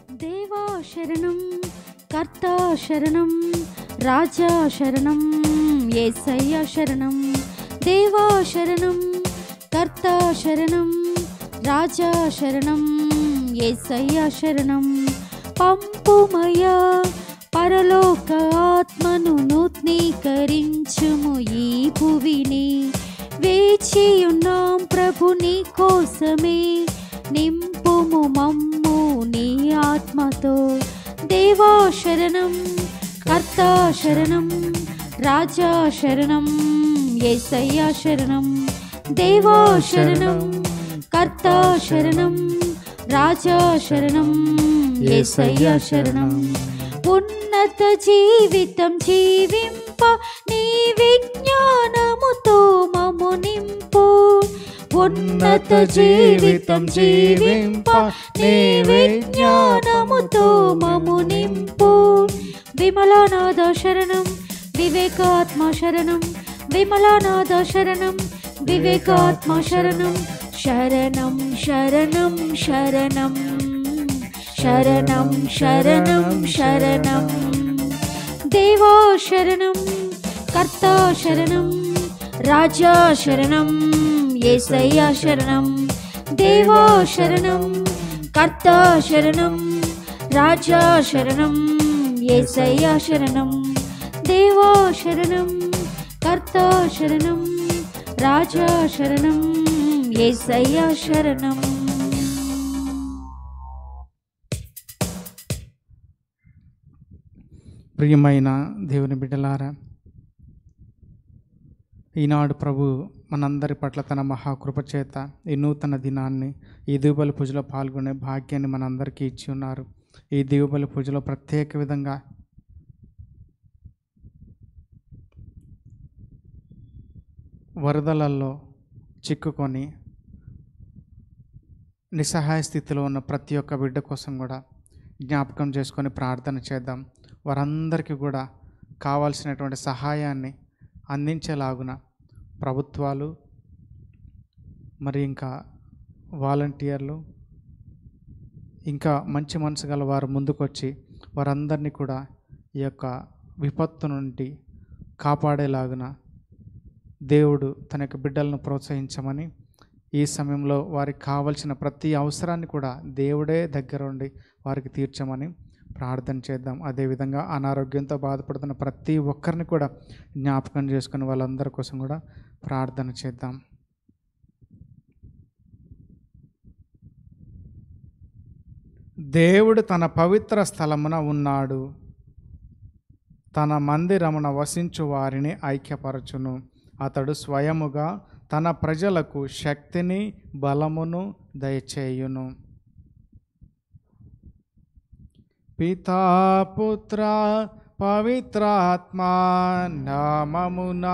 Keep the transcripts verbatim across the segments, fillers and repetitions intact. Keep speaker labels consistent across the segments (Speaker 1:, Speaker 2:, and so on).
Speaker 1: దేవా శరణం, కర్తా శరణం, రాజా శరణం, యేసయ్య శరణం. దేవా శరణం, కర్తా శరణం, రాజా శరణం, యేసయ్య శరణం. పంపుమయా పరలోక ఆత్మను నూతనీకరించుము ఈ భువిని. వేచియున్నాం ప్రభు నీ కోసమే, నింపుము మమ్ము నీ ఆత్మతో. దేవా శరణం, కర్తా శరణం, రాజా శరణం, యేసయ్య శరణం. దేవా శరణం, కర్తా శరణం, రాజా శరణం, యేసయ్య శరణం. ఉన్నత జీవితం జీవింప నీ విజ్ఞానముతో మము నింపు. ఉన్నత జీవితం జీవింప నీ విజ్ఞానముతో మము నింపు. విమలానాథ శరణం, వివేకాత్మ శరణం, విమలానాథ శరణం, వివేకాత్మ శరణం. శరణం శరణం శరణం శరణం శరణం శరణం. దేవా శరణం, కర్తా శరణం, రాజా శరణం, యేసయ్య శరణం. దేవా శరణం, కర్తా శరణం, రాజా శరణం, యేసయ్య శరణం. దేవా శరణం, కర్తా శరణం, రాజా శరణం, యేసయ్య శరణం.
Speaker 2: ప్రియమైన దేవుని బిడ్డలారా, ఈనాడు ప్రభు మనందరి పట్ల తన మహాకృప చేత ఈ నూతన దినాన్ని, ఈ దీవుబలి పూజలో పాల్గొనే భాగ్యాన్ని మనందరికీ ఇచ్చి ఉన్నారు. ఈ దీవుబలి పూజలో ప్రత్యేక విధంగా వరదలలో చిక్కుకొని నిస్సహాయ స్థితిలో ఉన్న ప్రతి ఒక్క బిడ్డ కోసం కూడా జ్ఞాపకం చేసుకొని ప్రార్థన చేద్దాం. వారందరికీ కూడా కావాల్సినటువంటి సహాయాన్ని అందించేలాగున ప్రభుత్వాలు, మరి ఇంకా వాలంటీర్లు, ఇంకా మంచి మనసు గల వారు ముందుకొచ్చి వారందరినీ కూడా ఈ యొక్క విపత్తు నుండి కాపాడేలాగున దేవుడు తన యొక్క బిడ్డలను ప్రోత్సహించమని, ఈ సమయంలో వారికి కావలసిన ప్రతి అవసరాన్ని కూడా దేవుడే దగ్గర ఉండి వారికి తీర్చమని ప్రార్థన చేద్దాం. అదేవిధంగా అనారోగ్యంతో బాధపడుతున్న ప్రతి ఒక్కరిని కూడా జ్ఞాపకం చేసుకుని వాళ్ళందరి కోసం కూడా ప్రార్థన చేద్దాం. దేవుడు తన పవిత్ర స్థలమున ఉన్నాడు, తన మందిరమున వసించు వారిని ఐక్యపరచును. అతడు స్వయముగా తన ప్రజలకు శక్తిని బలమును దయచేయును. పితా పుత్ర పవిత్రాత్మ నామమునా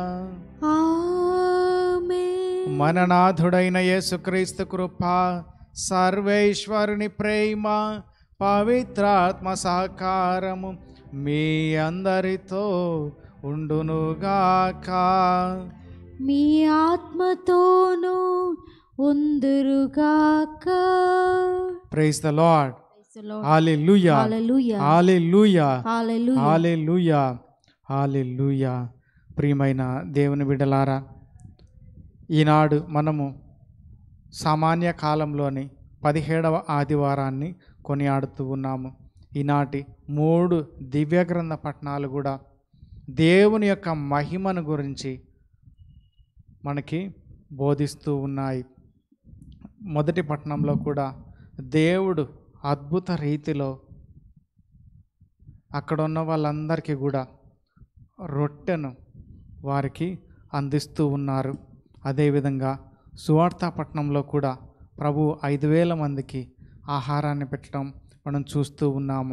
Speaker 1: ఆమేన్.
Speaker 2: మననాథుడైన యేసుక్రీస్తు కృప, సర్వేశ్వరుని ప్రేమ, పవిత్రాత్మ సహకారము మీ అందరితో ఉండునుగాక.
Speaker 1: మీ ఆత్మతోనూ ఉందురుగాక.
Speaker 2: Praise the Lord. Hallelujah,
Speaker 1: hallelujah,
Speaker 2: hallelujah,
Speaker 1: hallelujah.
Speaker 2: Hallelujah, hallelujah. ప్రియమైన దేవుని బిడ్డలారా, ఈనాడు మనము సామాన్య కాలంలోని పదిహేడవ ఆదివారాన్ని కొనియాడుతూ ఉన్నాము. ఈనాటి మూడు దివ్య గ్రంథ పఠనాలు కూడా దేవుని యొక్క మహిమను గురించి మనకి బోధిస్తూ ఉన్నాయి. మొదటి పట్టణంలో కూడా దేవుడు అద్భుత రీతిలో అక్కడ ఉన్న వాళ్ళందరికీ కూడా రొట్టెను వారికి అందిస్తూ ఉన్నారు. అదేవిధంగా సువార్త పట్టణంలో కూడా ప్రభు ఐదు వేల మందికి ఆహారాన్ని పెట్టడం మనం చూస్తూ ఉన్నాము.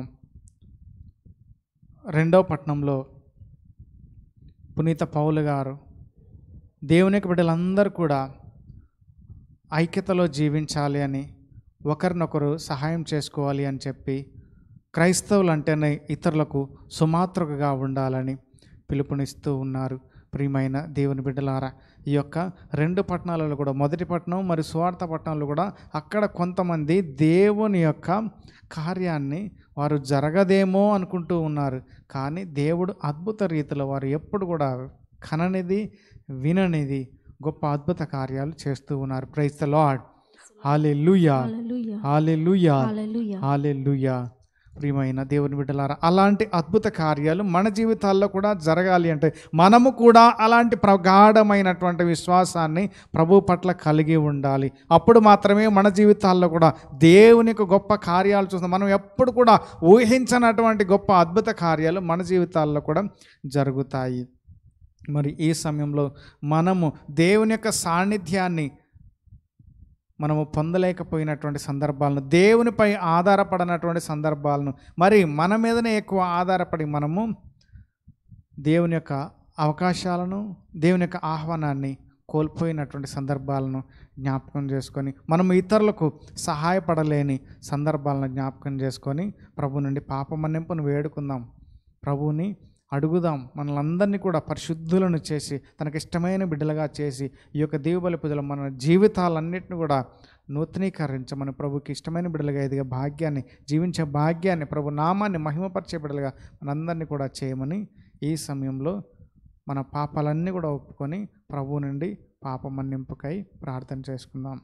Speaker 2: రెండవ పట్టణంలో పునీత పౌలు గారు దేవుని యొక్క బిడ్డలందరూ కూడా ఐక్యతలో జీవించాలి అని, ఒకరినొకరు సహాయం చేసుకోవాలి అని చెప్పి, క్రైస్తవులు అంటేనే ఇతరులకు సుమాతృకగా ఉండాలని పిలుపునిస్తూ ఉన్నారు. ప్రియమైన దేవుని బిడ్డలారా, ఈ యొక్క రెండు పట్టణాలలో కూడా, మొదటి పట్టణం మరియు సువార్త పట్టణంలో కూడా అక్కడ కొంతమంది దేవుని యొక్క కార్యాన్ని వారు జరగదేమో అనుకుంటూ ఉన్నారు. కానీ దేవుడు అద్భుత రీతిలో వారు ఎప్పుడు కూడా కననిది విననిది గొప్ప అద్భుత కార్యాలు చేస్తూ ఉన్నారు. Praise the Lord. Hallelujah, hallelujah, hallelujah. ప్రియమైన దేవుని బిడ్డలారా, అలాంటి అద్భుత కార్యాలు మన జీవితాల్లో కూడా జరగాలి అంటే మనము కూడా అలాంటి ప్రగాఢమైనటువంటి విశ్వాసాన్ని ప్రభు పట్ల కలిగి ఉండాలి. అప్పుడు మాత్రమే మన జీవితాల్లో కూడా దేవునికి గొప్ప కార్యాలు చూస్తాం. మనం ఎప్పుడు కూడా ఊహించనటువంటి గొప్ప అద్భుత కార్యాలు మన జీవితాల్లో కూడా జరుగుతాయి. మరి ఈ సమయంలో మనము దేవుని యొక్క సాన్నిధ్యాన్ని మనము పొందలేకపోయినటువంటి సందర్భాలను, దేవునిపై ఆధారపడినటువంటి సందర్భాలను, మరి మన మీదనే ఎక్కువ ఆధారపడి మనము దేవుని యొక్క అవకాశాలను, దేవుని యొక్క ఆహ్వానాన్ని కోల్పోయినటువంటి సందర్భాలను జ్ఞాపకం చేసుకొని, మనం ఇతరులకు సహాయపడలేని సందర్భాలను జ్ఞాపకం చేసుకొని ప్రభు నుండి పాప మన్నింపును వేడుకుందాం. ప్రభువుని అడుగుదాం. మనలందరినీ కూడా పరిశుద్ధులను చేసి తనకి ఇష్టమైన బిడ్డలుగా చేసి ఈ యొక్క దేవుబలి పూజలో మన జీవితాలన్నింటినీ కూడా నూతనీకరించమని, ప్రభుకి ఇష్టమైన బిడ్డలుగా ఎదిగే భాగ్యాన్ని, జీవించే భాగ్యాన్ని, ప్రభు నామాన్ని మహిమపరిచే బిడ్డలుగా మనందరినీ కూడా చేయమని ఈ సమయంలో మన పాపాలన్నీ కూడా ఒప్పుకొని ప్రభు నుండి పాప మన్నింపుకై ప్రార్థన చేసుకుందాం.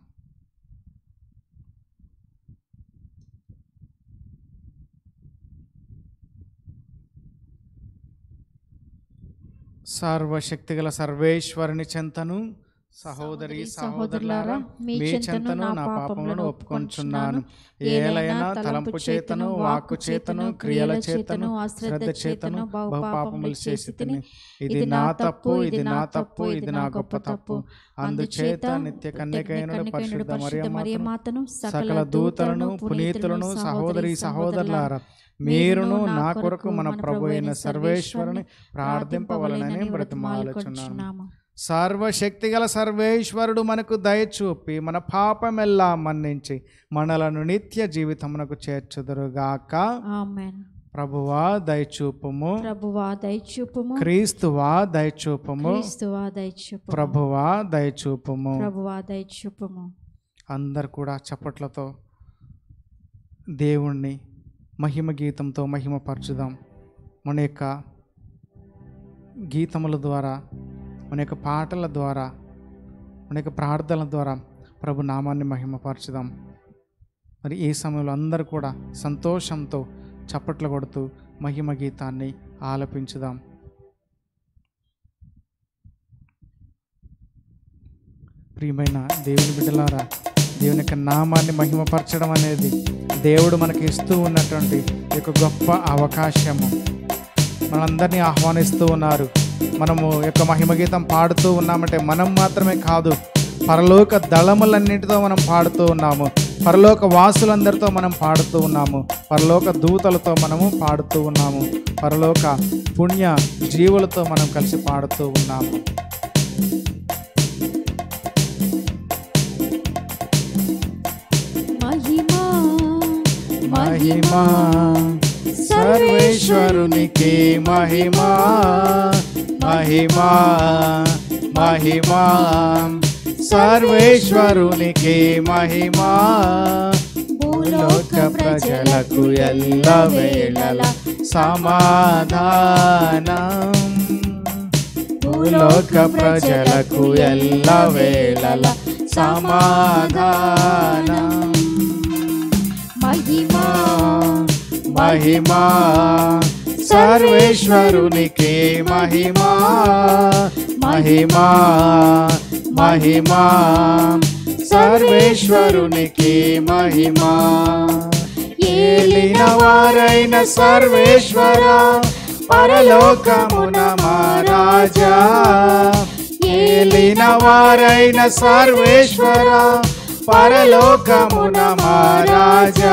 Speaker 2: సర్వశక్తిగల సర్వేశ్వరుని చెంతను సహోదరి సహోదరులారా, మీ చెంతను నా పాపములను ఒప్పుకొంచున్నాను. ఏలైనా తలంపు చేతను, వాక్కు చేతను, క్రియల చేతను, అశ్రద్ధ చేతను బహుపాపములు చేసి తిని, ఇది నా తప్పు, ఇది నా తప్పు, ఇది నా గొప్ప తప్పు. అందుచేత నిత్య కన్యకైన పరిశుద్ధ మరియమాతను, సకల దూతలను, పునీతులను, సహోదరి సహోదరులారా, మీరును నా కొరకు మన ప్రభు అయిన సర్వేశ్వరుని ప్రార్థింపవలనని బ్రతిమాలుచున్నాము. సర్వశక్తిగల సర్వేశ్వరుడు మనకు దయచూపి మన పాపమెల్లా మన్నించి మనలను నిత్య జీవితమునకు చేర్చుదురుగాక. ఆమేన్. ప్రభువా దయచూపుము, ప్రభువా దయచూపుము. క్రీస్తువా దయచూపుము, క్రీస్తువా దయచూపుము. ప్రభువా దయచూపుము, ప్రభువా దయచూపుము. అందరు కూడా చప్పట్లతో దేవుణ్ణి మహిమ గీతంతో మహిమపరచుదాం. మన యొక్క గీతముల ద్వారా, మన యొక్క పాటల ద్వారా, మన యొక్క ప్రార్థనల ద్వారా ప్రభు నామాన్ని మహిమపరచుదాం. మరి ఈ సమయంలో అందరూ కూడా సంతోషంతో చప్పట్లు కొడుతూ మహిమ గీతాన్ని ఆలపించుదాం. ప్రియమైన దేవుని బిడ్డలారా, దేవుని యొక్క నామాన్ని మహిమపరచడం అనేది దేవుడు మనకి ఇస్తూ ఉన్నటువంటి ఒక గొప్ప అవకాశము. మనందరినీ ఆహ్వానిస్తూ ఉన్నారు. మనము యొక్క మహిమ గీతం పాడుతూ ఉన్నామంటే మనం మాత్రమే కాదు, పరలోక దళములన్నింటితో మనం పాడుతూ ఉన్నాము, పరలోక వాసులందరితో మనం పాడుతూ ఉన్నాము, పరలోక దూతలతో మనము పాడుతూ ఉన్నాము, పరలోక పుణ్య జీవులతో మనం కలిసి పాడుతూ ఉన్నాము.
Speaker 1: మహిమా
Speaker 2: మహిమా సర్వేశ్వరునికి మహిమా, మహిమా మహిమా సర్వేశ్వరునికి మహిమా. భూలోక ప్రజలకు ఎల్లవేళల సమాధానం, భూలోక ప్రజలకు ఎల్లవేళల సమాధానం.
Speaker 1: మహిమా
Speaker 2: మహిమా సర్వేశ్వరునికి మహిమా, మహిమా మహిమా సర్వేశ్వరునికి మహిమా. ఏలిన వారైన సర్వేశ్వర పరలోకమున మా రాజా, ఏలిన వారైన సర్వేశ్వర పరలోకమున మా రాజా.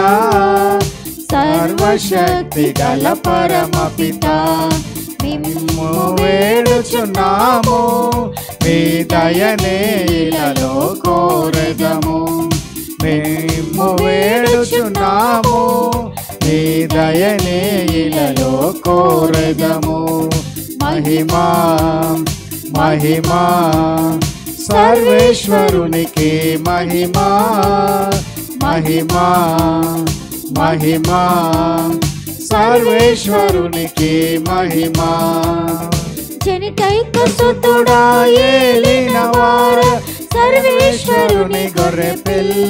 Speaker 2: సర్వశక్తి గల పరమ పిత మిమ్ము వేడుచున్నాము, మీ దయనే ఇలలో కోరెదము. మేము వేడుచున్నాము, మీ దయనే ఇలలో కోరెదము. మహిమా మహిమా సర్వేశ్వరునికి మహిమా మహిమా మహిమా సర్వేశ్వరునికి మహిమా
Speaker 1: జనితైక సుతుడా ఏలినవార
Speaker 2: సర్వేశ్వరుని గొర్రె పిల్ల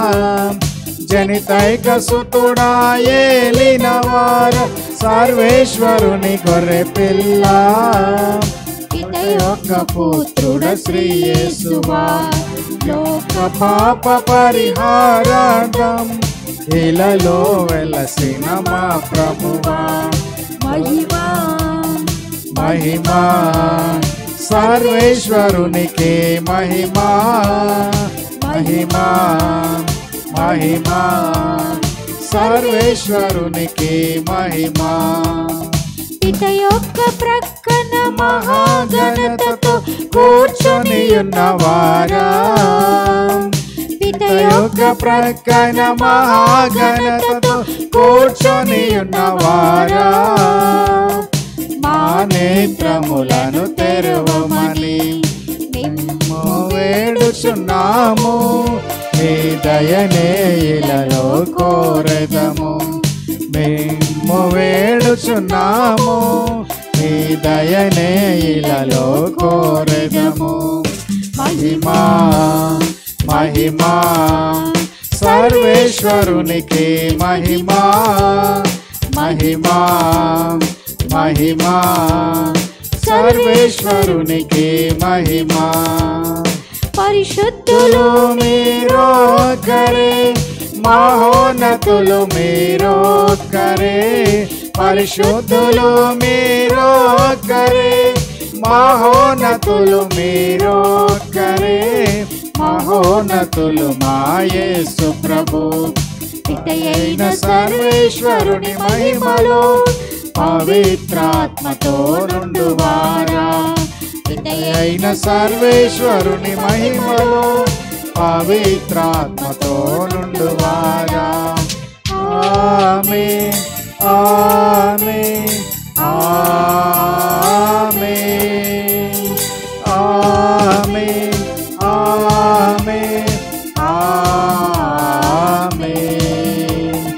Speaker 2: జనితైక సుతుడా ఏలినవార సర్వేశ్వరుని గొర్రె పిల్ల యొక్క పుత్రుడ శ్రీ యేసువా లోక పాప పరిహారార్థం ఇలలో వెలసిన మా ప్రభువా
Speaker 1: మహిమా
Speaker 2: మహిమా సర్వేశ్వరునికి మహిమా మహిమా మహిమా సర్వేశ్వరునికి మహిమా
Speaker 1: పిత యొక్క ప్రక్కన
Speaker 2: మహాఘనతతో కూర్చొని ఉన్నవారా పిత యొక్క ప్రక్కన మహాఘనతతో కూర్చొని ఉన్నవారా మా నేత్రములను తెరవమని మేము వేడుచున్నాము మీ దయనే ఇలలో కోరెదము మేము వేడుచున్నాము మీ దయనే ఇలలో కోరెదము మహిమా మహిమా సర్వేశ్వరునికి మహిమా మహిమా మహిమా సర్వేశ్వరునికి మహిమా
Speaker 1: పరిశుద్ధులు
Speaker 2: మీరొక్కరే మహోన్నతులు మీరొక్కరే పరిశుద్ధులు మీరొక్కరే మహోన్నతులు మీరొక్కరే మహోన్నతులు మా యేసు ప్రభు పితయైన సర్వేశ్వరుని మహిమలో పవిత్రాత్మతో నుండువారా పితయైన సర్వేశ్వరుని మహిమలో పవిత్రాత్మతో నుండువారా ఆమేన్ ఆమేన్ ఆమేన్ ఆమేన్ ఆమేన్ ఆమేన్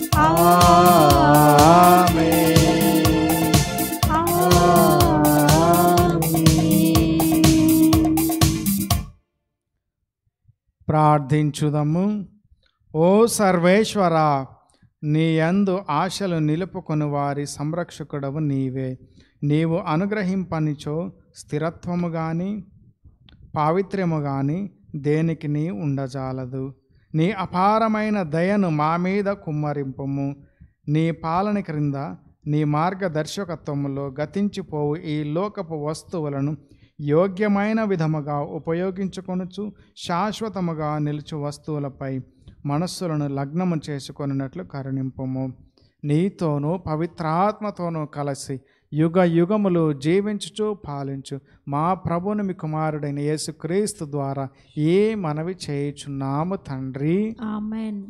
Speaker 2: ప్రార్థించుదము. ఓ సర్వేశ్వర, నీ యందు ఆశలు నిలుపుకొని వారి సంరక్షకుడవు నీవే. నీవు అనుగ్రహింపనిచో స్థిరత్వము గాని పావిత్ర్యము గాని దేనికి నీ ఉండజాలదు. నీ అపారమైన దయను మా మీద కుమ్మరింపుము. నీ పాలన క్రింద నీ మార్గదర్శకత్వములో గతించిపోవు ఈ లోకపు వస్తువులను యోగ్యమైన విధముగా ఉపయోగించుకొనుచు శాశ్వతముగా నిలుచు వస్తువులపై మనస్సులను లగ్నము చేసుకొనినట్లు కరుణింపుము. నీతోనూ పవిత్రాత్మతోనూ కలిసి యుగ యుగములు జీవించుచు పాలించు మా ప్రభుని మీ కుమారుడైన యేసుక్రీస్తు ద్వారా ఏ మనవి చేయుచున్నాము తండ్రి.
Speaker 1: ఆమేన్.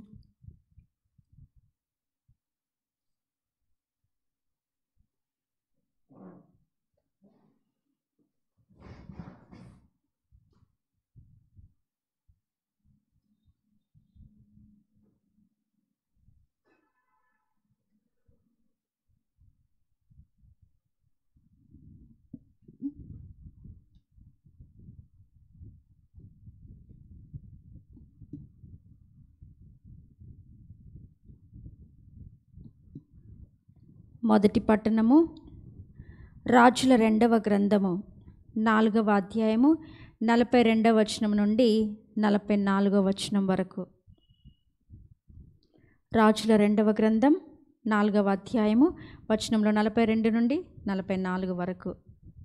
Speaker 1: మొదటి పట్టణము రాజుల రెండవ గ్రంథము నాలుగవ అధ్యాయము నలభై రెండవ వచనం నుండి నలభై నాలుగవ వచనం వరకు. రాజుల రెండవ గ్రంథం నాలుగవ అధ్యాయము వచనంలో నలభై రెండు నుండి నలభై నాలుగు వరకు.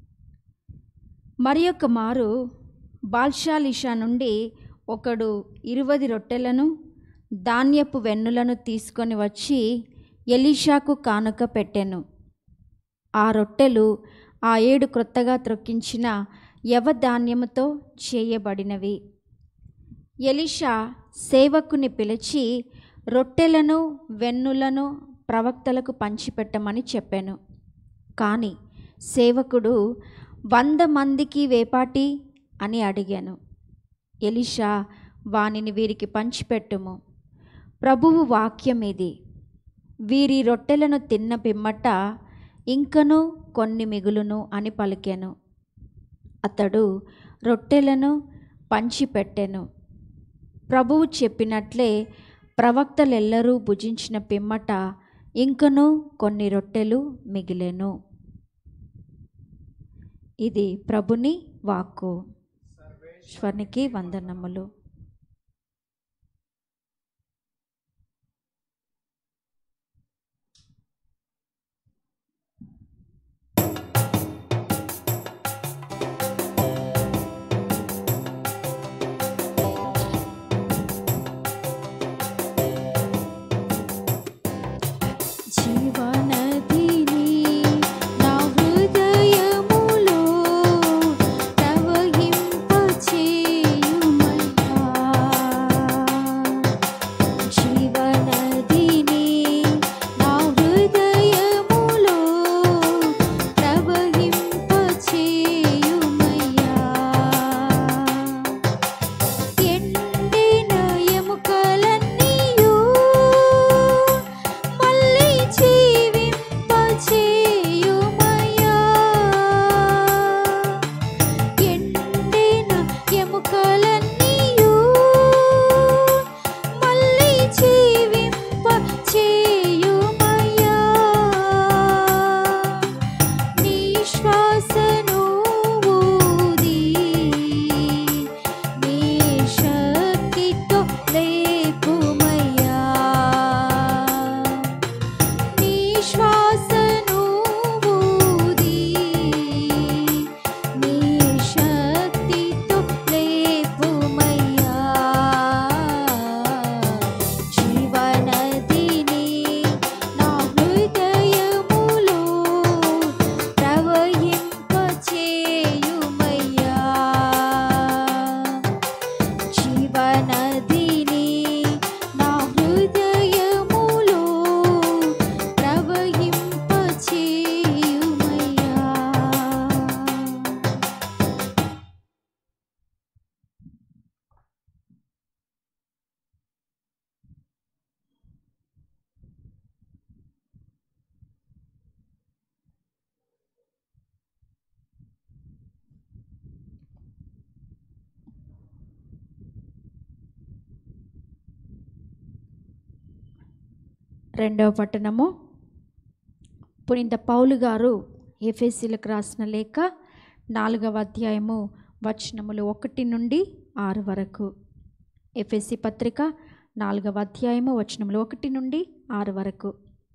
Speaker 1: మరి యొక్క మారు బాల్షాలిషా నుండి ఒకడు ఇరువది రొట్టెలను ధాన్యపు వెన్నులను తీసుకొని వచ్చి ఎలీషాకు కానుక పెట్టెను. ఆ రొట్టెలు ఆ ఏడు క్రొత్తగా త్రొక్కించిన యవధాన్యముతో చేయబడినవి. ఎలీషా సేవకుని పిలిచి రొట్టెలను వెన్నులను ప్రవక్తలకు పంచిపెట్టమని చెప్పాను. కానీ సేవకుడు వంద మందికి వేపాటి అని అడిగాను. ఎలీషా, వానిని వీరికి పంచిపెట్టుము. ప్రభువు వాక్యం ఇది. వీరి రొట్టెలను తిన్న పిమ్మట ఇంకను కొన్ని మిగులును అని పలికెను. అతడు రొట్టెలను పంచిపెట్టెను. ప్రభువు చెప్పినట్లే ప్రవక్తలెల్లరూ భుజించిన పిమ్మట ఇంకను కొన్ని రొట్టెలు మిగిలెను. ఇది ప్రభుని వాక్కు. ఈశ్వరునికి వందనములు. రెండవ పట్టణము. పునీత పౌలు గారు ఎఫెసీలకు రాసిన లేఖ నాలుగవ అధ్యాయము వచనములు ఒకటి నుండి ఆరు వరకు. ఎఫెసీ పత్రిక నాలుగవ అధ్యాయము వచనములు ఒకటి నుండి ఆరు వరకు.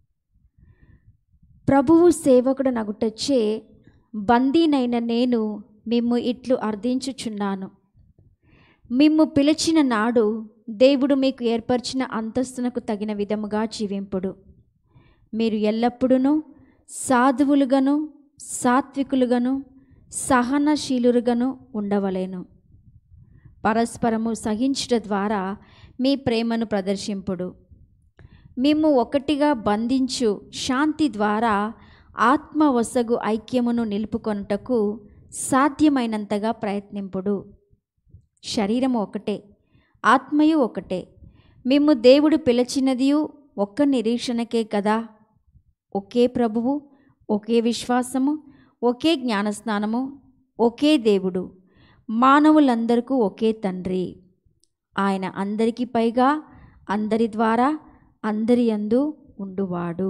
Speaker 1: ప్రభువు సేవకుడు నగుటచ్చే బందీనైన నేను మిమ్ము ఇట్లు అర్థించుచున్నాను. మిమ్ము పిలిచిన నాడు దేవుడు మీకు ఏర్పరిచిన అంతస్తునకు తగిన విధముగా జీవింపుడు. మీరు ఎల్లప్పుడూ సాధువులుగాను సాత్వికులుగాను సహనశీలురుగాను ఉండవలేను. పరస్పరము సహించుట ద్వారా మీ ప్రేమను ప్రదర్శింపుడు. మిమ్ము ఒకటిగా బంధించు శాంతి ద్వారా ఆత్మ వసగు ఐక్యమును నిలుపుకొనుటకు సాధ్యమైనంతగా ప్రయత్నింపుడు. శరీరము ఒకటే, ఆత్మయు ఒకటే. మిమ్ము దేవుడు పిలిచినదియు ఒక్క నిరీక్షణకే కదా. ఒకే ప్రభువు, ఒకే విశ్వాసము, ఒకే జ్ఞానస్నానము, ఒకే దేవుడు, మానవులందరికీ ఒకే తండ్రి. ఆయన అందరికీ పైగా, అందరి ద్వారా, అందరి యందు ఉండువాడు.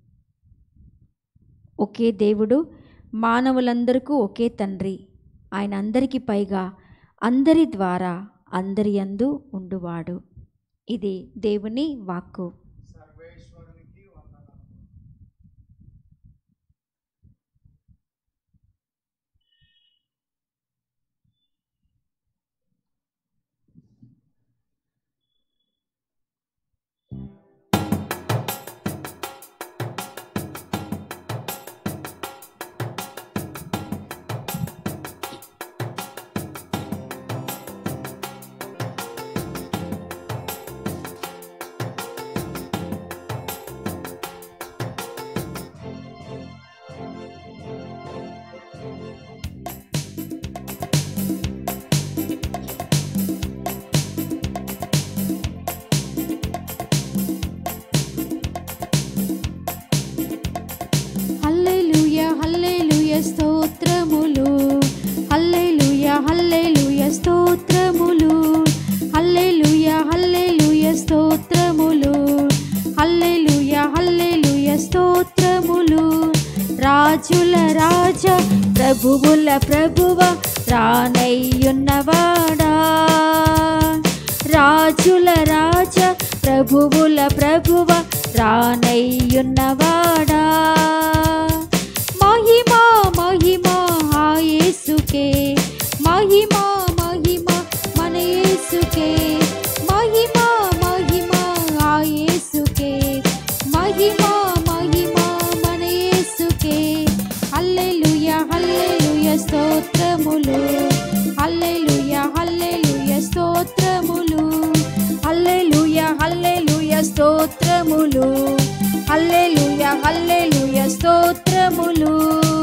Speaker 1: ఒకే దేవుడు, మానవులందరికీ ఒకే తండ్రి. ఆయన అందరికీ పైగా, అందరి ద్వారా, అందరి యందు ఉండువాడు. ఇది దేవుని వాక్కు. ప్రభువుల ప్రభువ రానయ్యున్నవాడా, రాజుల రాజ ప్రభువుల ప్రభువ రానయ్యున్నవాడా. మహిమా మహిమా ఆ యేసుకే, మహిమా మహిమా మన యేసుకే, మహిమా మహిమా ఆ యేసుకే, మహిమా మహిమా మన యేసుకే. హల్లెలూయా హల్లెలూయా స్తోత్రములు, హల్లెలూయా హల్లెలూయా స్తోత్రములు, హల్లెలూయా హల్లెలూయా స్తోత్రములు, హల్లెలూయా హల్లెలూయా స్తోత్రములు.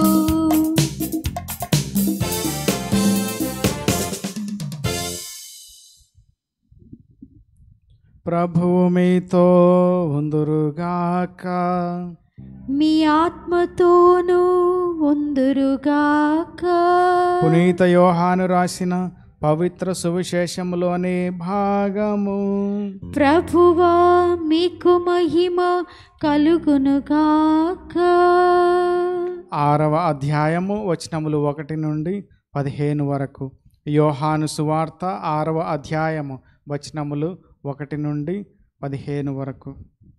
Speaker 2: ప్రభువు మీతో ఉందురుగాక.
Speaker 1: మీ ఆత్మతోనూ ఉందురుగాక.
Speaker 2: పునీత యోహాను రాసిన పవిత్ర సువిశేషములోని భాగము.
Speaker 1: ప్రభువా మీకు మహిమ కలుగునుగాక.
Speaker 2: ఆరవ అధ్యాయము వచనములు ఒకటి నుండి పదిహేను వరకు. యోహాను సువార్త ఆరవ అధ్యాయము వచనములు ఒకటి నుండి పదిహేను వరకు.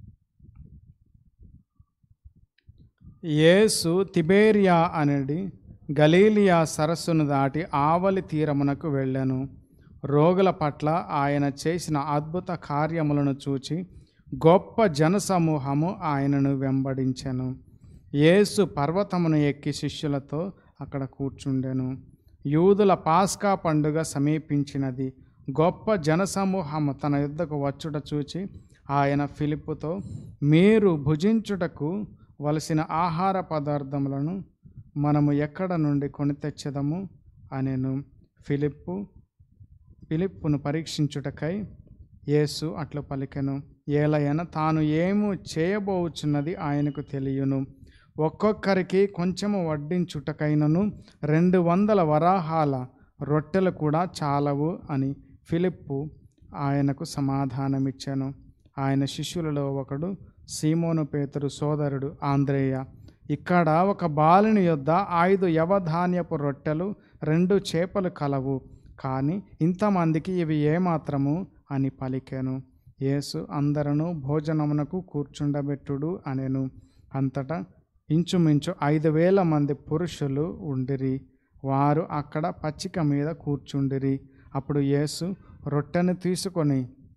Speaker 2: యేసు తిబేరియా అనేది గలీలియా సరస్సును దాటి ఆవలి తీరమునకు వెళ్ళెను. రోగుల పట్ల ఆయన చేసిన అద్భుత కార్యములను చూచి గొప్ప జనసమూహము ఆయనను వెంబడించెను. యేసు పర్వతమును ఎక్కి శిష్యులతో అక్కడ కూర్చుండెను. యూదుల పాస్కా పండుగ సమీపించినది. గొప్ప జనసమూహము తన యుద్ధకు వచ్చుట చూచి ఆయన ఫిలిప్పుతో, మీరు భుజించుటకు వలసిన ఆహార పదార్థములను మనము ఎక్కడ నుండి కొని తెచ్చెదము అనెను. ఫిలిప్పు ఫిలిప్పును పరీక్షించుటకై యేసు అట్లు పలికెను. ఏలయన తాను ఏము చేయబోచున్నది ఆయనకు తెలియను. ఒక్కొక్కరికి కొంచెము వడ్డించుటకైనను రెండు వందల వరాహాల రొట్టెలు కూడా చాలవు అని ఫిలిప్పు ఆయనకు సమాధానమిచ్చెను. ఆయన శిష్యులలో ఒకడు సీమోను పేతురు సోదరుడు ఆంద్రేయ, ఇక్కడ ఒక బాలుని యొద్ద ఐదు యవధాన్యపు రొట్టెలు రెండు చేపలు కలవు, కానీ ఇంతమందికి ఇవి ఏమాత్రము అని పలికెను. యేసు అందరను భోజనమునకు కూర్చుండబెట్టుడు అనెను. అంతటా ఇంచుమించు ఐదు వేల మంది పురుషులు ఉండిరి. వారు అక్కడ పచ్చిక మీద కూర్చుండిరి. అప్పుడు యేసు రొట్టెను తీసుకొని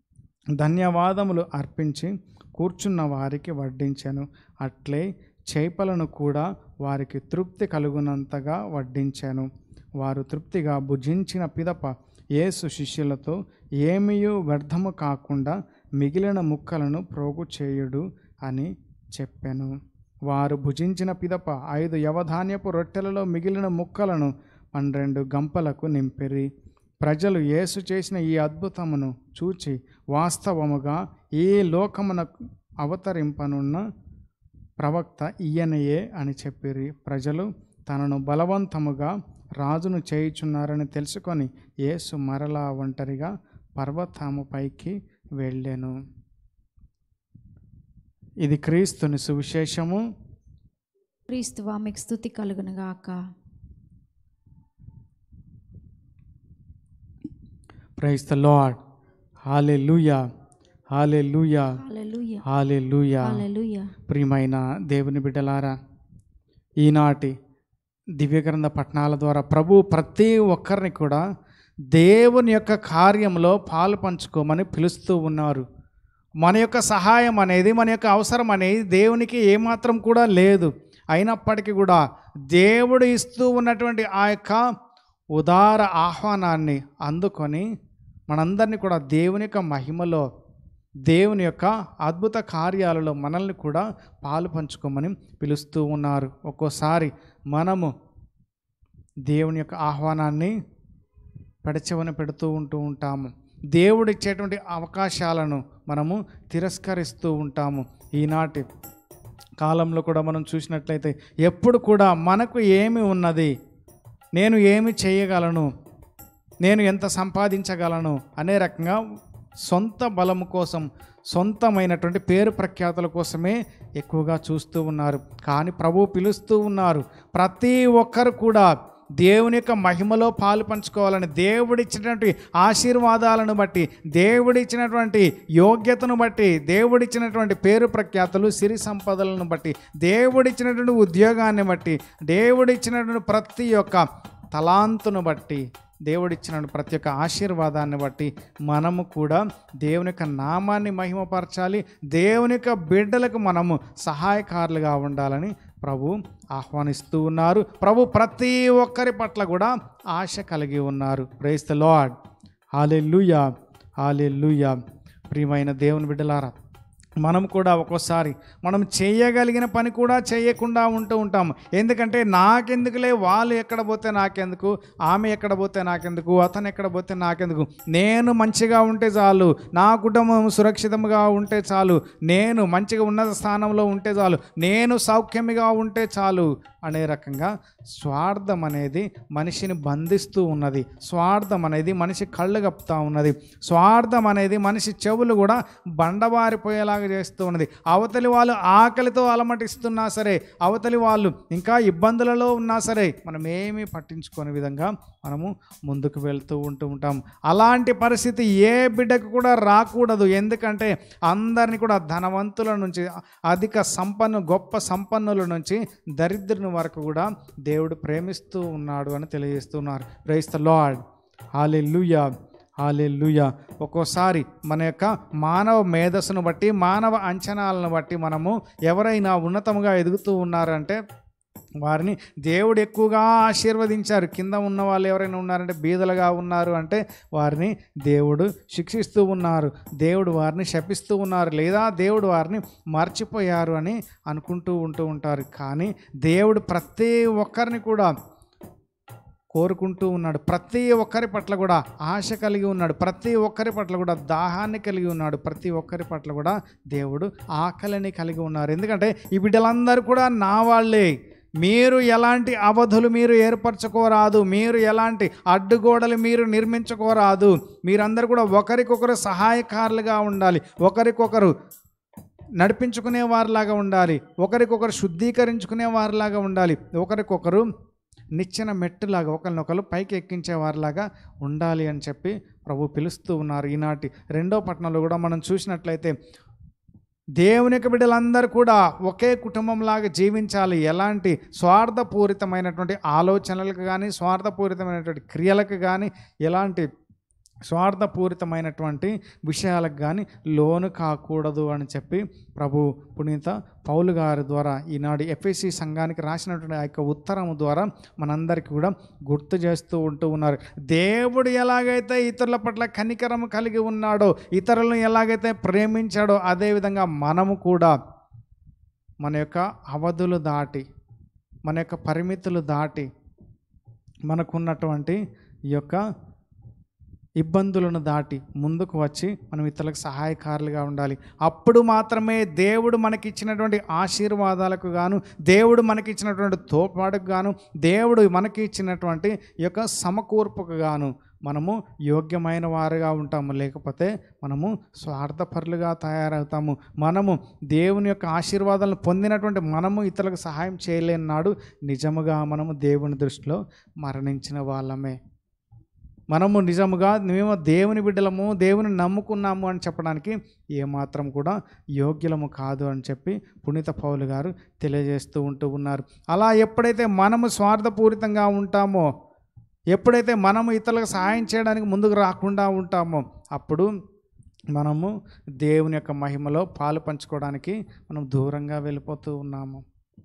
Speaker 2: ధన్యవాదములు అర్పించి కూర్చున్న వారికి వడ్డించెను. అట్లే చేపలను కూడా వారికి తృప్తి కలుగునంతగా వడ్డించెను. వారు తృప్తిగా భుజించిన పిదప యేసు శిష్యులతో, ఏమీయూ వ్యర్థము కాకుండా మిగిలిన ముక్కలను ప్రోగు చేయుడు అని చెప్పెను. వారు భుజించిన పిదప ఐదు యవధాన్యపు రొట్టెలలో మిగిలిన ముక్కలను పన్నెండు గంపలకు నింపిరి. ప్రజలు యేసు చేసిన ఈ అద్భుతమును చూచి వాస్తవముగా ఈ లోకమునకు అవతరింపనున్న ప్రవక్త ఈయనయే అని చెప్పిరి. ప్రజలు తనను బలవంతముగా రాజును చేయుచున్నారని తెలుసుకొని యేసు మరలా ఒంటరిగా పర్వతము పైకి వెళ్ళెను. ఇది క్రీస్తుని సువిశేషము.
Speaker 1: క్రీస్తువా మీకు స్తుతి కలుగునుగాక.
Speaker 2: Praise the Lord. Hallelujah hallelujah
Speaker 1: hallelujah
Speaker 2: hallelujah.
Speaker 1: Hallelujah.
Speaker 2: ప్రియమైన దేవుని బిడ్డలారా, ఈనాటి దివ్యగ్రంథ పఠనాల ద్వారా ప్రభు ప్రతి ఒక్కరిని కూడా దేవుని యొక్క కార్యంలో పాలు పంచుకోమని పిలుస్తూ ఉన్నారు. మన యొక్క సహాయం అనేది, మన యొక్క అవసరం అనేది దేవునికి ఏమాత్రం కూడా లేదు. అయినప్పటికీ కూడా దేవుడు ఇస్తూ ఉన్నటువంటి ఆ యొక్క ఉదార ఆహ్వానాన్ని అందుకొని మనందరినీ కూడా దేవుని యొక్క మహిమలో, దేవుని యొక్క అద్భుత కార్యాలలో మనల్ని కూడా పాలు పంచుకోమని పిలుస్తూ ఉన్నారు. ఒక్కోసారి మనము దేవుని యొక్క ఆహ్వానాన్ని పెడచెవిన పెడుతూ ఉంటూ ఉంటాము. దేవుడు ఇచ్చేటువంటి అవకాశాలను మనము తిరస్కరిస్తూ ఉంటాము. ఈనాటి కాలంలో కూడా మనం చూసినట్లయితే ఎప్పుడు కూడా మనకు ఏమి ఉన్నది, నేను ఏమి చేయగలను, నేను ఎంత సంపాదించగలను అనే రకంగా సొంత బలము కోసం, సొంతమైనటువంటి పేరు ప్రఖ్యాతుల కోసమే ఎక్కువగా చూస్తూ ఉన్నారు. కానీ ప్రభువు పిలుస్తూ ఉన్నారు, ప్రతి ఒక్కరు కూడా దేవుని యొక్క మహిమలో పాలు పంచుకోవాలని, దేవుడిచ్చినటువంటి ఆశీర్వాదాలను బట్టి, దేవుడిచ్చినటువంటి యోగ్యతను బట్టి, దేవుడిచ్చినటువంటి పేరు ప్రఖ్యాతులు, సిరి సంపదలను బట్టి, దేవుడిచ్చినటువంటి ఉద్యోగాన్ని బట్టి, దేవుడిచ్చినటువంటి ప్రతి ఒక్క తలాంతును బట్టి, దేవుడిచ్చిన ప్రతి ఒక్క ఆశీర్వాదాన్ని బట్టి మనము కూడా దేవుని యొక్క నామాన్ని మహిమపరచాలి. దేవుని యొక్క బిడ్డలకు మనము సహాయకారులుగా ఉండాలని ప్రభు ఆహ్వానిస్తూ ఉన్నారు. ప్రభు ప్రతి ఒక్కరి పట్ల కూడా ఆశ కలిగి ఉన్నారు. Praise the Lord. Hallelujah, hallelujah. ప్రియమైన దేవుని బిడ్డలారా, మనం కూడా ఒక్కోసారి మనం చేయగలిగిన పని కూడా చేయకుండా ఉంటూ ఉంటాము. ఎందుకంటే నాకెందుకులే, వాళ్ళు ఎక్కడ పోతే నాకెందుకు, ఆమె ఎక్కడ పోతే నాకెందుకు, అతను ఎక్కడ పోతే నాకెందుకు, నేను మంచిగా ఉంటే చాలు, నా కుటుంబం సురక్షితంగా ఉంటే చాలు, నేను మంచిగా ఉన్నత స్థానంలో ఉంటే చాలు, నేను సౌఖ్యంగా ఉంటే చాలు అనే రకంగా స్వార్థం అనేది మనిషిని బంధిస్తూ ఉన్నది. స్వార్థం అనేది మనిషి కళ్ళు కప్పుతూ ఉన్నది. స్వార్థం అనేది మనిషి చెవులు కూడా బండబారిపోయేలాగా చేస్తూ ఉన్నది. అవతలి వాళ్ళు ఆకలితో అలమటిస్తున్నా సరే, అవతలి వాళ్ళు ఇంకా ఇబ్బందులలో ఉన్నా సరే, మనం ఏమీ పట్టించుకోని విధంగా మనము ముందుకు వెళ్తూ ఉంటూ ఉంటాం. అలాంటి పరిస్థితి ఏ బిడ్డకు కూడా రాకూడదు. ఎందుకంటే అందరినీ కూడా ధనవంతుల నుంచి, అధిక సంపన్ను గొప్ప సంపన్నుల నుంచి దరిద్రుని వరకు కూడా దేవుడు ప్రేమిస్తూ ఉన్నాడు అని తెలియజేస్తున్నారు. Praise the Lord. Hallelujah, hallelujah. ఒక్కోసారి మన యొక్క మానవ మేధస్సును బట్టి, మానవ అంచనాలను బట్టి మనము ఎవరైనా ఉన్నతంగా ఎదుగుతూ ఉన్నారంటే వారిని దేవుడు ఎక్కువగా ఆశీర్వదించారు. కింద ఉన్న వాళ్ళు ఎవరైనా ఉన్నారంటే బీదలుగా ఉన్నారు అంటే వారిని దేవుడు శిక్షిస్తూ ఉన్నారు, దేవుడు వారిని శపిస్తూ ఉన్నారు, లేదా దేవుడు వారిని మర్చిపోయారు అని అనుకుంటూ ఉంటూ ఉంటారు. కానీ దేవుడు ప్రతి ఒక్కరిని కూడా కోరుకుంటూ ఉన్నాడు. ప్రతి ఒక్కరి పట్ల కూడా ఆశ కలిగి ఉన్నాడు. ప్రతి ఒక్కరి పట్ల కూడా దాహాన్ని కలిగి ఉన్నాడు. ప్రతి ఒక్కరి పట్ల కూడా దేవుడు ఆకలిని కలిగి ఉన్నారు. ఎందుకంటే ఈ బిడ్డలందరూ కూడా నా వాళ్ళే. మీరు ఎలాంటి అవధులు మీరు ఏర్పరచుకోరాదు, మీరు ఎలాంటి అడ్డుగోడలు మీరు నిర్మించుకోరాదు. మీరందరూ కూడా ఒకరికొకరు సహాయకారులుగా ఉండాలి, ఒకరికొకరు నడిపించుకునే వారిలాగా ఉండాలి, ఒకరికొకరు శుద్ధీకరించుకునే వారిలాగా ఉండాలి, ఒకరికొకరు నిచ్చెన మెట్టులాగా ఒకరినొకరు పైకి ఎక్కించే వారిలాగా ఉండాలి అని చెప్పి ప్రభు పిలుస్తూ ఉన్నారు. ఈనాటి రెండో పట్టణంలో కూడా మనం చూసినట్లయితే దేవుని యొక్క బిడ్డలందరూ కూడా ఒకే కుటుంబంలాగా జీవించాలి. ఎలాంటి స్వార్థపూరితమైనటువంటి ఆలోచనలకు కానీ, స్వార్థపూరితమైనటువంటి క్రియలకు కానీ, ఎలాంటి స్వార్థపూరితమైనటువంటి విషయాలకు కానీ లోను కాకూడదు అని చెప్పి ప్రభు పునీత పౌలు గారి ద్వారా ఈనాడు ఎఫ్ఎస్సి సంఘానికి రాసినటువంటి ఆ యొక్క ఉత్తరం ద్వారా మనందరికీ కూడా గుర్తు చేస్తూ ఉంటూ ఉన్నారు. దేవుడు ఎలాగైతే ఇతరుల పట్ల కనికరం కలిగి ఉన్నాడో, ఇతరులను ఎలాగైతే ప్రేమించాడో, అదేవిధంగా మనము కూడా మన యొక్క అవధులు దాటి, మన యొక్క పరిమితులు దాటి, మనకున్నటువంటి ఈ యొక్క ఇబ్బందులను దాటి ముందుకు వచ్చి మనం ఇతరులకు సహాయకారులుగా ఉండాలి. అప్పుడు మాత్రమే దేవుడు మనకిచ్చినటువంటి ఆశీర్వాదాలకు గాను, దేవుడు మనకిచ్చినటువంటి తోడ్పాటుకు గాను, దేవుడు మనకి ఇచ్చినటువంటి ఈ యొక్క సమకూర్పుకు గాను మనము యోగ్యమైన వారుగా ఉంటాము. లేకపోతే మనము స్వార్థపరులుగా తయారవుతాము. మనము దేవుని యొక్క ఆశీర్వాదాలను పొందినటువంటి మనము ఇతరులకు సహాయం చేయలేని నాడు నిజముగా మనము దేవుని దృష్టిలో మరణించిన వాళ్ళమే. మనము నిజముగా మేము దేవుని బిడ్డలము, దేవుని నమ్ముకున్నాము అని చెప్పడానికి ఏమాత్రం కూడా యోగ్యులము కాదు అని చెప్పి పునీత పౌలు గారు తెలియజేస్తూ ఉంటూ ఉన్నారు. అలా ఎప్పుడైతే మనము స్వార్థపూరితంగా ఉంటామో, ఎప్పుడైతే మనము ఇతరులకు సహాయం చేయడానికి ముందుకు రాకుండా ఉంటామో, అప్పుడు మనము దేవుని యొక్క మహిమలో పాలు పంచుకోవడానికి మనం దూరంగా వెళ్ళిపోతూ ఉన్నాము.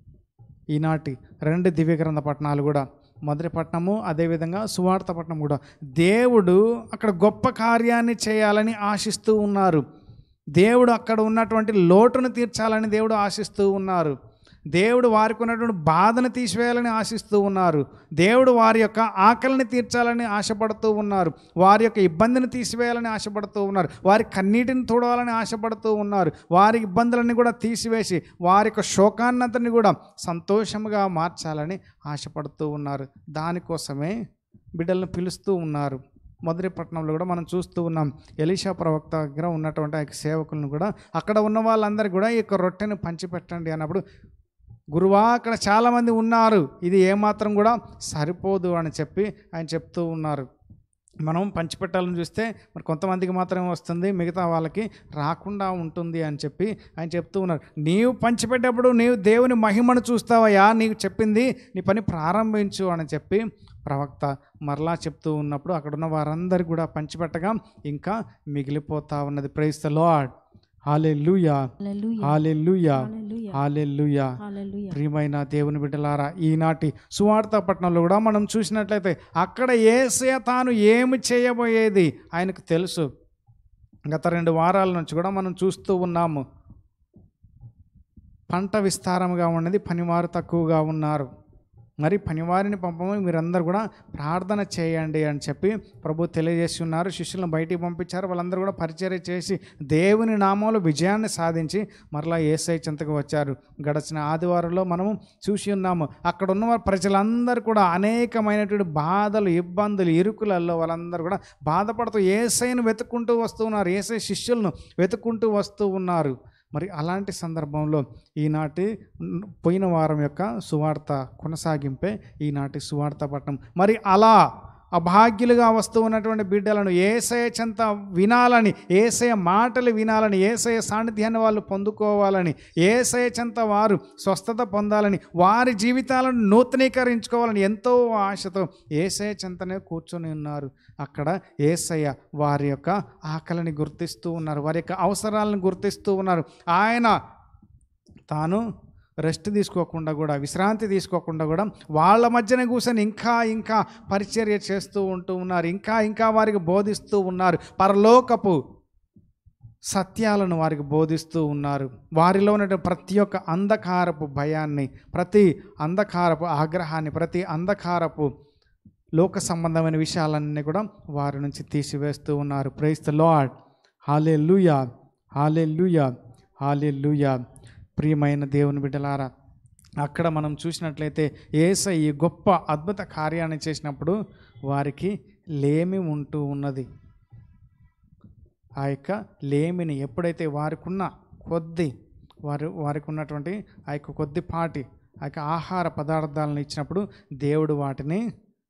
Speaker 2: ఈనాటి రెండు దివ్య గ్రంథ పట్టణాలు కూడా, మొదటి పట్టణము అదేవిధంగా సువార్త పట్టణం కూడా, దేవుడు అక్కడ గొప్ప కార్యాన్ని చేయాలని ఆశిస్తూ ఉన్నారు. దేవుడు అక్కడ ఉన్నటువంటి లోటును తీర్చాలని దేవుడు ఆశిస్తూ ఉన్నారు. దేవుడు వారికి ఉన్నటువంటి బాధను తీసివేయాలని ఆశిస్తూ ఉన్నారు. దేవుడు వారి యొక్క ఆకలిని తీర్చాలని ఆశపడుతూ ఉన్నారు. వారి యొక్క ఇబ్బందిని తీసివేయాలని ఆశపడుతూ ఉన్నారు. వారి కన్నీటిని తోడవాలని ఆశపడుతూ ఉన్నారు. వారి ఇబ్బందులన్నీ కూడా తీసివేసి వారి యొక్క శోకాన్నంతని కూడా సంతోషముగా మార్చాలని ఆశపడుతూ ఉన్నారు. దానికోసమే బిడ్డలను పిలుస్తూ ఉన్నారు. మొదటి పట్టణంలో కూడా మనం చూస్తూ ఉన్నాం. ఎలీషా ప్రవక్త దగ్గర ఉన్నటువంటి ఆ యొక్క సేవకులను కూడా అక్కడ ఉన్న వాళ్ళందరికీ కూడా ఈ యొక్క రొట్టెను పంచిపెట్టండి అన్నప్పుడు, గురువా అక్కడ చాలామంది ఉన్నారు, ఇది ఏమాత్రం కూడా సరిపోదు అని చెప్పి ఆయన చెప్తూ ఉన్నారు. మనం పంచిపెట్టాలని చూస్తే మరి కొంతమందికి మాత్రమే వస్తుంది, మిగతా వాళ్ళకి రాకుండా ఉంటుంది అని చెప్పి ఆయన చెప్తూ ఉన్నారు. నీవు పంచిపెట్టేప్పుడు నీవు దేవుని మహిమను చూస్తావయ్యా, నీకు చెప్పింది నీ పని ప్రారంభించు అని చెప్పి ప్రవక్త మరలా చెప్తూ ఉన్నప్పుడు అక్కడ ఉన్న వారందరికీ కూడా పంచిపెట్టగా ఇంకా మిగిలిపోతా ఉన్నది. Praise the Lord. Hallelujah, hallelujah, hallelujah. ప్రియమైన దేవుని బిడ్డలారా, ఈనాటి సువార్త పట్టణంలో కూడా మనం చూసినట్లయితే అక్కడ యేసయ్య తాను ఏమి చేయబోయేది ఆయనకు తెలుసు. గత రెండు వారాల నుంచి కూడా మనం చూస్తూ ఉన్నాము. పంట విస్తారంగా ఉన్నది, పనివారు తక్కువగా ఉన్నారు. మరి పనివారిని పంపమని మీరందరూ కూడా ప్రార్థన చేయండి అని చెప్పి ప్రభు తెలియజేసి ఉన్నారు. శిష్యులను బయటికి పంపించారు. వాళ్ళందరూ కూడా పరిచర్య చేసి దేవుని నామంలో విజయాన్ని సాధించి మరలా యేసయ్య చెంతకు వచ్చారు. గడిచిన ఆదివారంలో మనము చూసి ఉన్నాము. అక్కడ ఉన్న ప్రజలందరూ కూడా అనేకమైనటువంటి బాధలు, ఇబ్బందులు, ఇరుకులలో వాళ్ళందరూ కూడా బాధపడుతూ యేసయ్యను వెతుక్కుంటూ వస్తూ ఉన్నారు. యేసయ్య శిష్యులను వెతుక్కుంటూ వస్తూ ఉన్నారు. మరి అలాంటి సందర్భంలో ఈనాటి పోయిన వారం యొక్క సువార్త కొనసాగింపే ఈనాటి సువార్త పట్టణం. మరి అలా అభాగ్యులుగా వస్తూ ఉన్నటువంటి బిడ్డలను యేసయ్య చెంత వినాలని, యేసయ్య మాటలు వినాలని, యేసయ్య సాన్నిధ్యాన్ని వాళ్ళు పొందుకోవాలని, యేసయ్య చెంత వారు స్వస్థత పొందాలని, వారి జీవితాలను నూతనీకరించుకోవాలని ఎంతో ఆశతో యేసయ్య చెంతనే కూర్చొని ఉన్నారు. అక్కడ యేసయ్య వారి యొక్క ఆకలిని గుర్తిస్తూ ఉన్నారు, వారి యొక్క అవసరాలను గుర్తిస్తూ ఉన్నారు. ఆయన తాను రెస్ట్ తీసుకోకుండా కూడా, విశ్రాంతి తీసుకోకుండా కూడా వాళ్ళ మధ్యన కూర్చొని ఇంకా ఇంకా పరిచర్య చేస్తూ ఉంటూ ఉన్నారు. ఇంకా ఇంకా వారికి బోధిస్తూ ఉన్నారు. పరలోకపు సత్యాలను వారికి బోధిస్తూ ఉన్నారు. వారిలో ఉన్న ప్రతి ఒక్క అంధకారపు భయాన్ని, ప్రతి అంధకారపు ఆగ్రహాన్ని, ప్రతి అంధకారపు లోక సంబంధమైన విషయాలన్నీ కూడా వారి నుంచి తీసివేస్తూ ఉన్నారు. Praise the Lord. Hallelujah, hallelujah, hallelujah. ప్రియమైన దేవుని బిడ్డలారా, అక్కడ మనం చూసినట్లయితే యేసయ్య గొప్ప అద్భుత కార్యాన్ని చేసినప్పుడు వారికి లేమి ఉంటూ ఉన్నది. ఆ యొక్క లేమిని ఎప్పుడైతే వారికి ఉన్న కొద్ది వారు వారికి ఉన్నటువంటి ఆ యొక్క కొద్దిపాటి ఆ యొక్క ఆహార పదార్థాలను ఇచ్చినప్పుడు దేవుడు వాటిని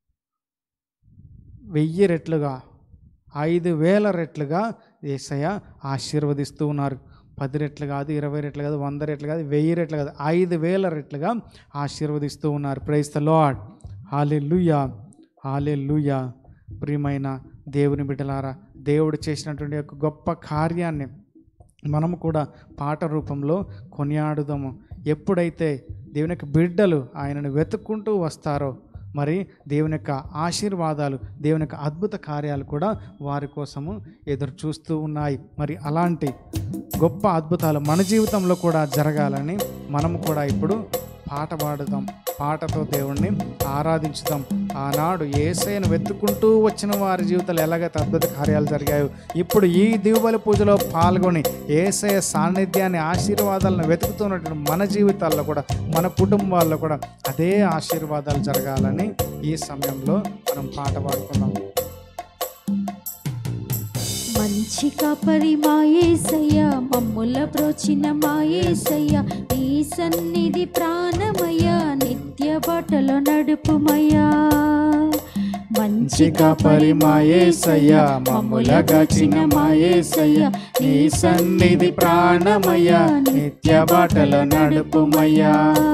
Speaker 2: వెయ్యి రెట్లుగా, ఐదు వేల రెట్లుగా యేసయ్య ఆశీర్వదిస్తూ ఉన్నారు. పది రెట్లు కాదు, ఇరవై రెట్లు కాదు, వంద రెట్లు కాదు, వెయ్యి రెట్లు కాదు, ఐదు వేల రెట్లుగా ఆశీర్వదిస్తూ ఉన్నారు. Praise the Lord. Hallelujah, hallelujah. ప్రియమైన దేవుని బిడ్డలారా, దేవుడు చేసినటువంటి ఒక గొప్ప కార్యాన్ని మనము కూడా పాట రూపంలో కొనియాడుదాము. ఎప్పుడైతే దేవుని యొక్క బిడ్డలు ఆయనను వెతుక్కుంటూ వస్తారో మరి దేవుని యొక్క ఆశీర్వాదాలు, దేవుని యొక్క అద్భుత కార్యాలు కూడా వారి కోసము ఎదురు చూస్తూ ఉన్నాయి. మరి అలాంటి గొప్ప అద్భుతాలు మన జీవితంలో కూడా జరగాలని మనము కూడా ఇప్పుడు పాట పాడుదాం. పాటతో దేవుణ్ణి ఆరాధించుదాం. ఆనాడు యేసయ్యను వెతుక్కుంటూ వచ్చిన వారి జీవితాలు ఎలాగైతే అద్భుత కార్యాలు జరిగాయో, ఇప్పుడు ఈ దివ్యబలి పూజలో పాల్గొని యేసయ్య సాన్నిధ్యాన్ని, ఆశీర్వాదాలను వెతుకుతున్నటువంటి మన జీవితాల్లో కూడా, మన కుటుంబాల్లో కూడా అదే ఆశీర్వాదాలు జరగాలని ఈ సమయంలో మనం పాట పాడుకున్నాం.
Speaker 1: మంచి కాపరి మా యేసయ్య, మమ్ముల బ్రోచిన మా యేసయ్య, నీ సన్నిధి ప్రాణమయ్య, నిత్య బాటలో నడుపుమయ్యా. మంచి కాపరి మా యేసయ్య, మమ్ముల గాచిన మా యేసయ్య, నీ సన్నిధి ప్రాణమయ్య, నిత్య బాటలో నడుపుమయ్యా.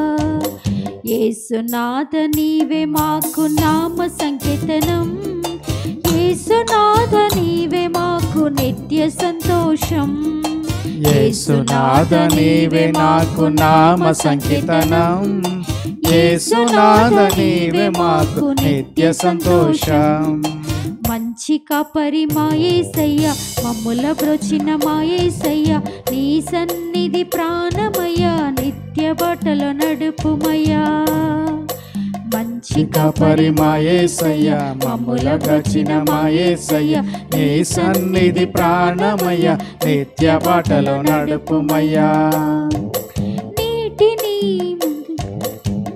Speaker 1: యేసునాథ నీవే మాకు నామ సంకీర్తనం, యేసునాథ నీవే మాకు నిత్య సంతోషం.
Speaker 2: యేసునాథ నీవే నాకు నామ సంకీర్తనం, యేసునాథ నీవే మాకు నిత్య సంతోషం.
Speaker 1: మంచి కాపరి మా యేసయ్య, మమ్ముల బ్రోచిన మా యేసయ్య, నీ సన్నిధి ప్రాణమయ్య, నిత్య బాటలో నడుపుమయ్యా. మంచి
Speaker 2: కాపరి మా యేసయ్య, మమ్ముల బ్రోచిన మా యేసయ్య, నీ సన్నిధి ప్రాణమయ్య, నిత్య బాటలో నడుపుమయ్యా.
Speaker 1: నీటిని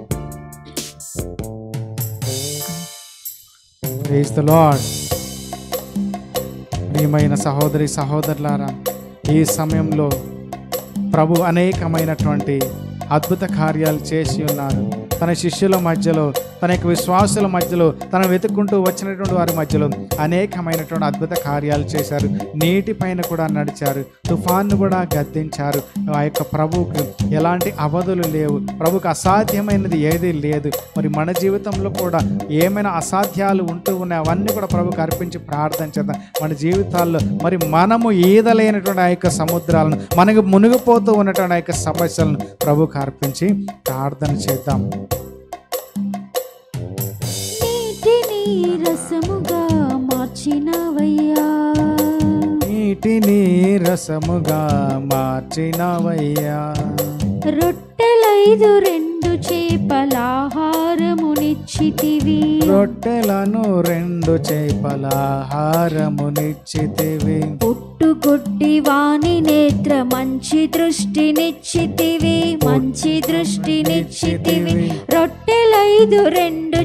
Speaker 2: ప్రైజ్ ద లార్డ్. ప్రియమైన సహోదరి సహోదరులారా, ఈ సమయంలో ప్రభు అనేకమైనటువంటి అద్భుత కార్యాలు చేసి ఉన్నారు. తన శిష్యుల మధ్యలో, తన యొక్క విశ్వాసుల మధ్యలో, తన వెతుక్కుంటూ వచ్చినటువంటి వారి మధ్యలో అనేకమైనటువంటి అద్భుత కార్యాలు చేశారు. నీటిపైన కూడా నడిచారు, తుఫాన్ను కూడా గద్దించారు. ఆ యొక్క ప్రభువుకు ఎలాంటి అవధులు లేవు, ప్రభుకు అసాధ్యమైనది ఏదీ లేదు. మరి మన జీవితంలో కూడా ఏమైనా అసాధ్యాలు ఉంటూ ఉన్నాయి, అవన్నీ కూడా ప్రభుకు అర్పించి ప్రార్థన చేద్దాం. మన జీవితాల్లో మరి మనము ఈదలేనటువంటి ఆ యొక్క సముద్రాలను, మనకు మునిగిపోతూ ఉన్నటువంటి ఆ యొక్క సమస్యలను ప్రభుకు అర్పించి ప్రార్థన చేద్దాం.
Speaker 1: నీటిని రసముగా మార్చినవయ్యా,
Speaker 2: నీటిని రసముగా మార్చినవయ్యా,
Speaker 1: రొట్టెలైదు రెండు చేపలాహారమునిచ్చితివి,
Speaker 2: రొట్టెలను రెండు చేపలాహారమునిచ్చితివి,
Speaker 1: పుట్టుగొట్టి వాని నేత్ర మంచి దృష్టినిచ్చితివి, మంచి దృష్టినిచ్చితివి, రొట్టెలైదు రెండు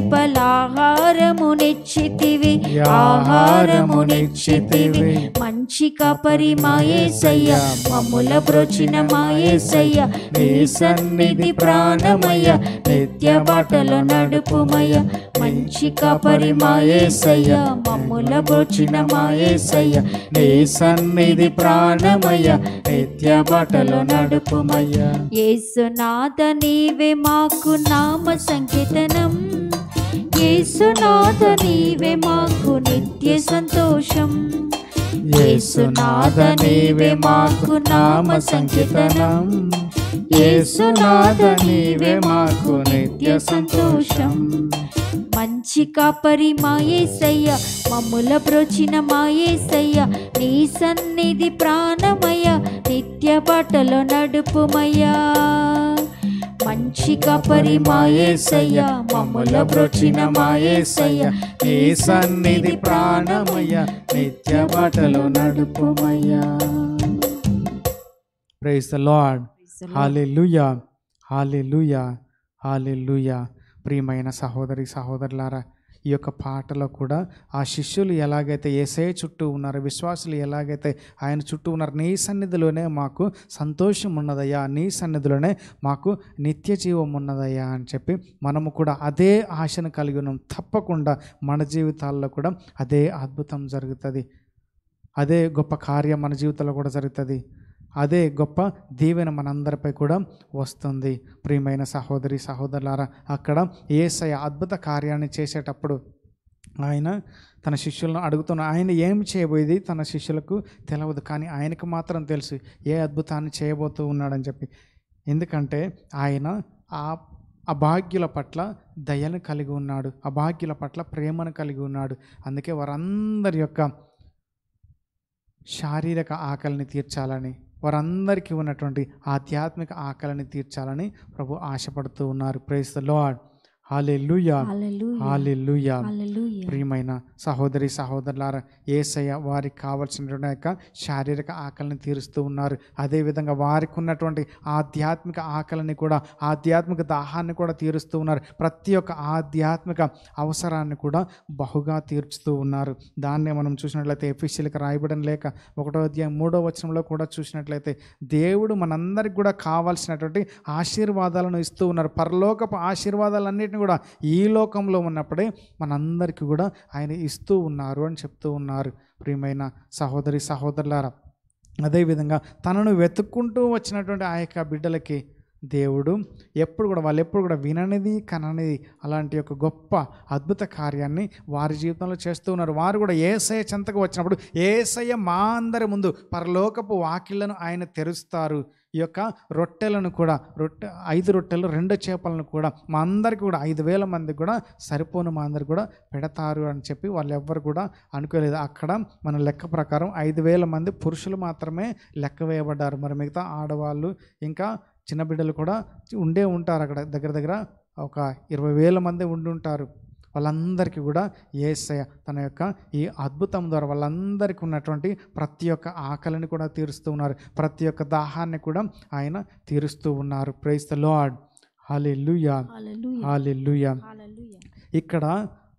Speaker 1: చేపలాహారమునిచ్చితివి, ఆహారమునిచ్చితివి, మంచి కాపరి మా యేసయ్య, మమ్ముల బ్రోచిన మా యేసయ్య, నీ సన్నిధి ప్రాణమయ్య, నిత్య బాటలో నడుపుమయ్య, మంచి కాపరి మా యేసయ్య, మమ్ముల బ్రోచిన మా యేసయ్య, నీ సన్నిధి ప్రాణమయ్య, నిత్య బాటలో నడుపుమయ్య. యేసునాథ నీవే మాకు నామ సంకీర్తనం, యేసునాథ నీవే మాకు నిత్య సంతోషం, యేసునాథ నీవే మాకు నామ సంకీర్తనం, యేసునాథ నీవే మాకు నిత్య సంతోషం. మంచి కాపరి మా యేసయ్య, మమ్ముల బ్రోచిన మా యేసయ్య, నీ సన్నిధి ప్రాణమయ్య, నిత్య బాటలో నడుపుమయ్యా. మంచి కాపరి మా యేసయ్య, మమ్ముల బ్రోచిన మా యేసయ్య, నీ సన్నిధి ప్రాణమయ్య, నిత్య బాటలో నడుపుమయ్యా.
Speaker 2: Praise the Lord. Hallelujah, hallelujah, hallelujah. ప్రియమైన సహోదరి సహోదరులారా, ఈ యొక్క పాటలో కూడా ఆ శిష్యులు ఎలాగైతే యేసయ్య చుట్టూ ఉన్నారు, విశ్వాసులు ఎలాగైతే ఆయన చుట్టూ ఉన్నారు, నీ సన్నిధిలోనే మాకు సంతోషం ఉన్నదయ్యా, నీ సన్నిధిలోనే మాకు నిత్య జీవం ఉన్నదయ్యా అని చెప్పి మనము కూడా అదే ఆశను కలిగి ఉన్నాం. తప్పకుండా మన జీవితాల్లో కూడా అదే అద్భుతం జరుగుతుంది, అదే గొప్ప కార్యం మన జీవితంలో కూడా జరుగుతుంది, అదే గొప్ప దీవెన మనందరిపై కూడా వస్తుంది. ప్రియమైన సహోదరి సహోదరులారా, అక్కడ యేసయ్య అద్భుత కార్యాన్ని చేసేటప్పుడు ఆయన తన శిష్యులను అడుగుతున్న, ఆయన ఏం చేయబోయేది తన శిష్యులకు తెలియదు, కానీ ఆయనకు మాత్రం తెలుసు ఏ అద్భుతాన్ని చేయబోతూ ఉన్నాడని చెప్పి. ఎందుకంటే ఆయన ఆ అభాగ్యుల పట్ల దయను కలిగి ఉన్నాడు, అభాగ్యుల పట్ల ప్రేమను కలిగి ఉన్నాడు. అందుకే వారందరి యొక్క శారీరక ఆకలిని తీర్చాలని, వారందరికీ ఉన్నటువంటి ఆధ్యాత్మిక ఆకలిని తీర్చాలని ప్రభు ఆశపడుతూ ఉన్నారు. Praise the Lord. Hallelujah, hallelujah. ప్రియమైన సహోదరి సహోదరులారా, యేసయ్య వారికి కావాల్సినటువంటి యొక్క శారీరక ఆకలిని తీరుస్తూ ఉన్నారు. అదేవిధంగా వారికి ఉన్నటువంటి ఆధ్యాత్మిక ఆకలిని కూడా, ఆధ్యాత్మిక దాహాన్ని కూడా తీరుస్తూ ఉన్నారు. ప్రతి ఒక్క ఆధ్యాత్మిక అవసరాన్ని కూడా బహుగా తీర్చుతూ ఉన్నారు. దాన్నే మనం చూసినట్లయితే ఎఫెసీయులకు రాయబడిన లేఖ ఒకటో అధ్యాయం మూడో వచనంలో కూడా చూసినట్లయితే దేవుడు మనందరికి కూడా కావాల్సినటువంటి ఆశీర్వాదాలను ఇస్తూ ఉన్నారు. పరలోకపు ఆశీర్వాదాలన్నిటిని కూడా ఈ లోకంలో ఉన్నప్పుడే మనందరికీ కూడా ఆయన ఇస్తూ ఉన్నారు అని చెప్తూ ఉన్నారు. ప్రియమైన సహోదరి సహోదరులారా, అదేవిధంగా తనను వెతుక్కుంటూ వచ్చినటువంటి ఆ యొక్క బిడ్డలకి దేవుడు ఎప్పుడు కూడా, వాళ్ళు ఎప్పుడు కూడా విననిది కననిది అలాంటి ఒక గొప్ప అద్భుత కార్యాన్ని వారి జీవితంలో చేస్తూ ఉన్నారు. వారు కూడా యేసయ్య చెంతకు వచ్చినప్పుడు యేసయ్య మా అందరి ముందు పరలోకపు వాకిళ్లను ఆయన తెరుస్తారు. ఈ యొక్క రొట్టెలను కూడా, రొట్టె ఐదు రొట్టెలు రెండు చేపలను కూడా మా అందరికి కూడా ఐదు వేల మందికి కూడా సరిపోను మా అందరికి కూడా పెడతారు అని చెప్పి వాళ్ళు ఎవ్వరు కూడా అనుకోలేదు. అక్కడ మన లెక్క ప్రకారం ఐదు వేల మంది పురుషులు మాత్రమే లెక్క వేయబడ్డారు. మరి మిగతా ఆడవాళ్ళు ఇంకా చిన్న బిడ్డలు కూడా ఉండే ఉంటారు. అక్కడ దగ్గర దగ్గర ఒక ఇరవై వేల మంది ఉండి ఉంటారు. వాళ్ళందరికీ కూడా యేసయ్య తన యొక్క ఈ అద్భుతం ద్వారా వాళ్ళందరికీ ఉన్నటువంటి ప్రతి ఒక్క ఆకలిని కూడా తీరుస్తూ ఉన్నారు, ప్రతి ఒక్క దాహాన్ని కూడా ఆయన తీరుస్తూ ఉన్నారు. Praise the Lord. Hallelujah, hallelujah. ఇక్కడ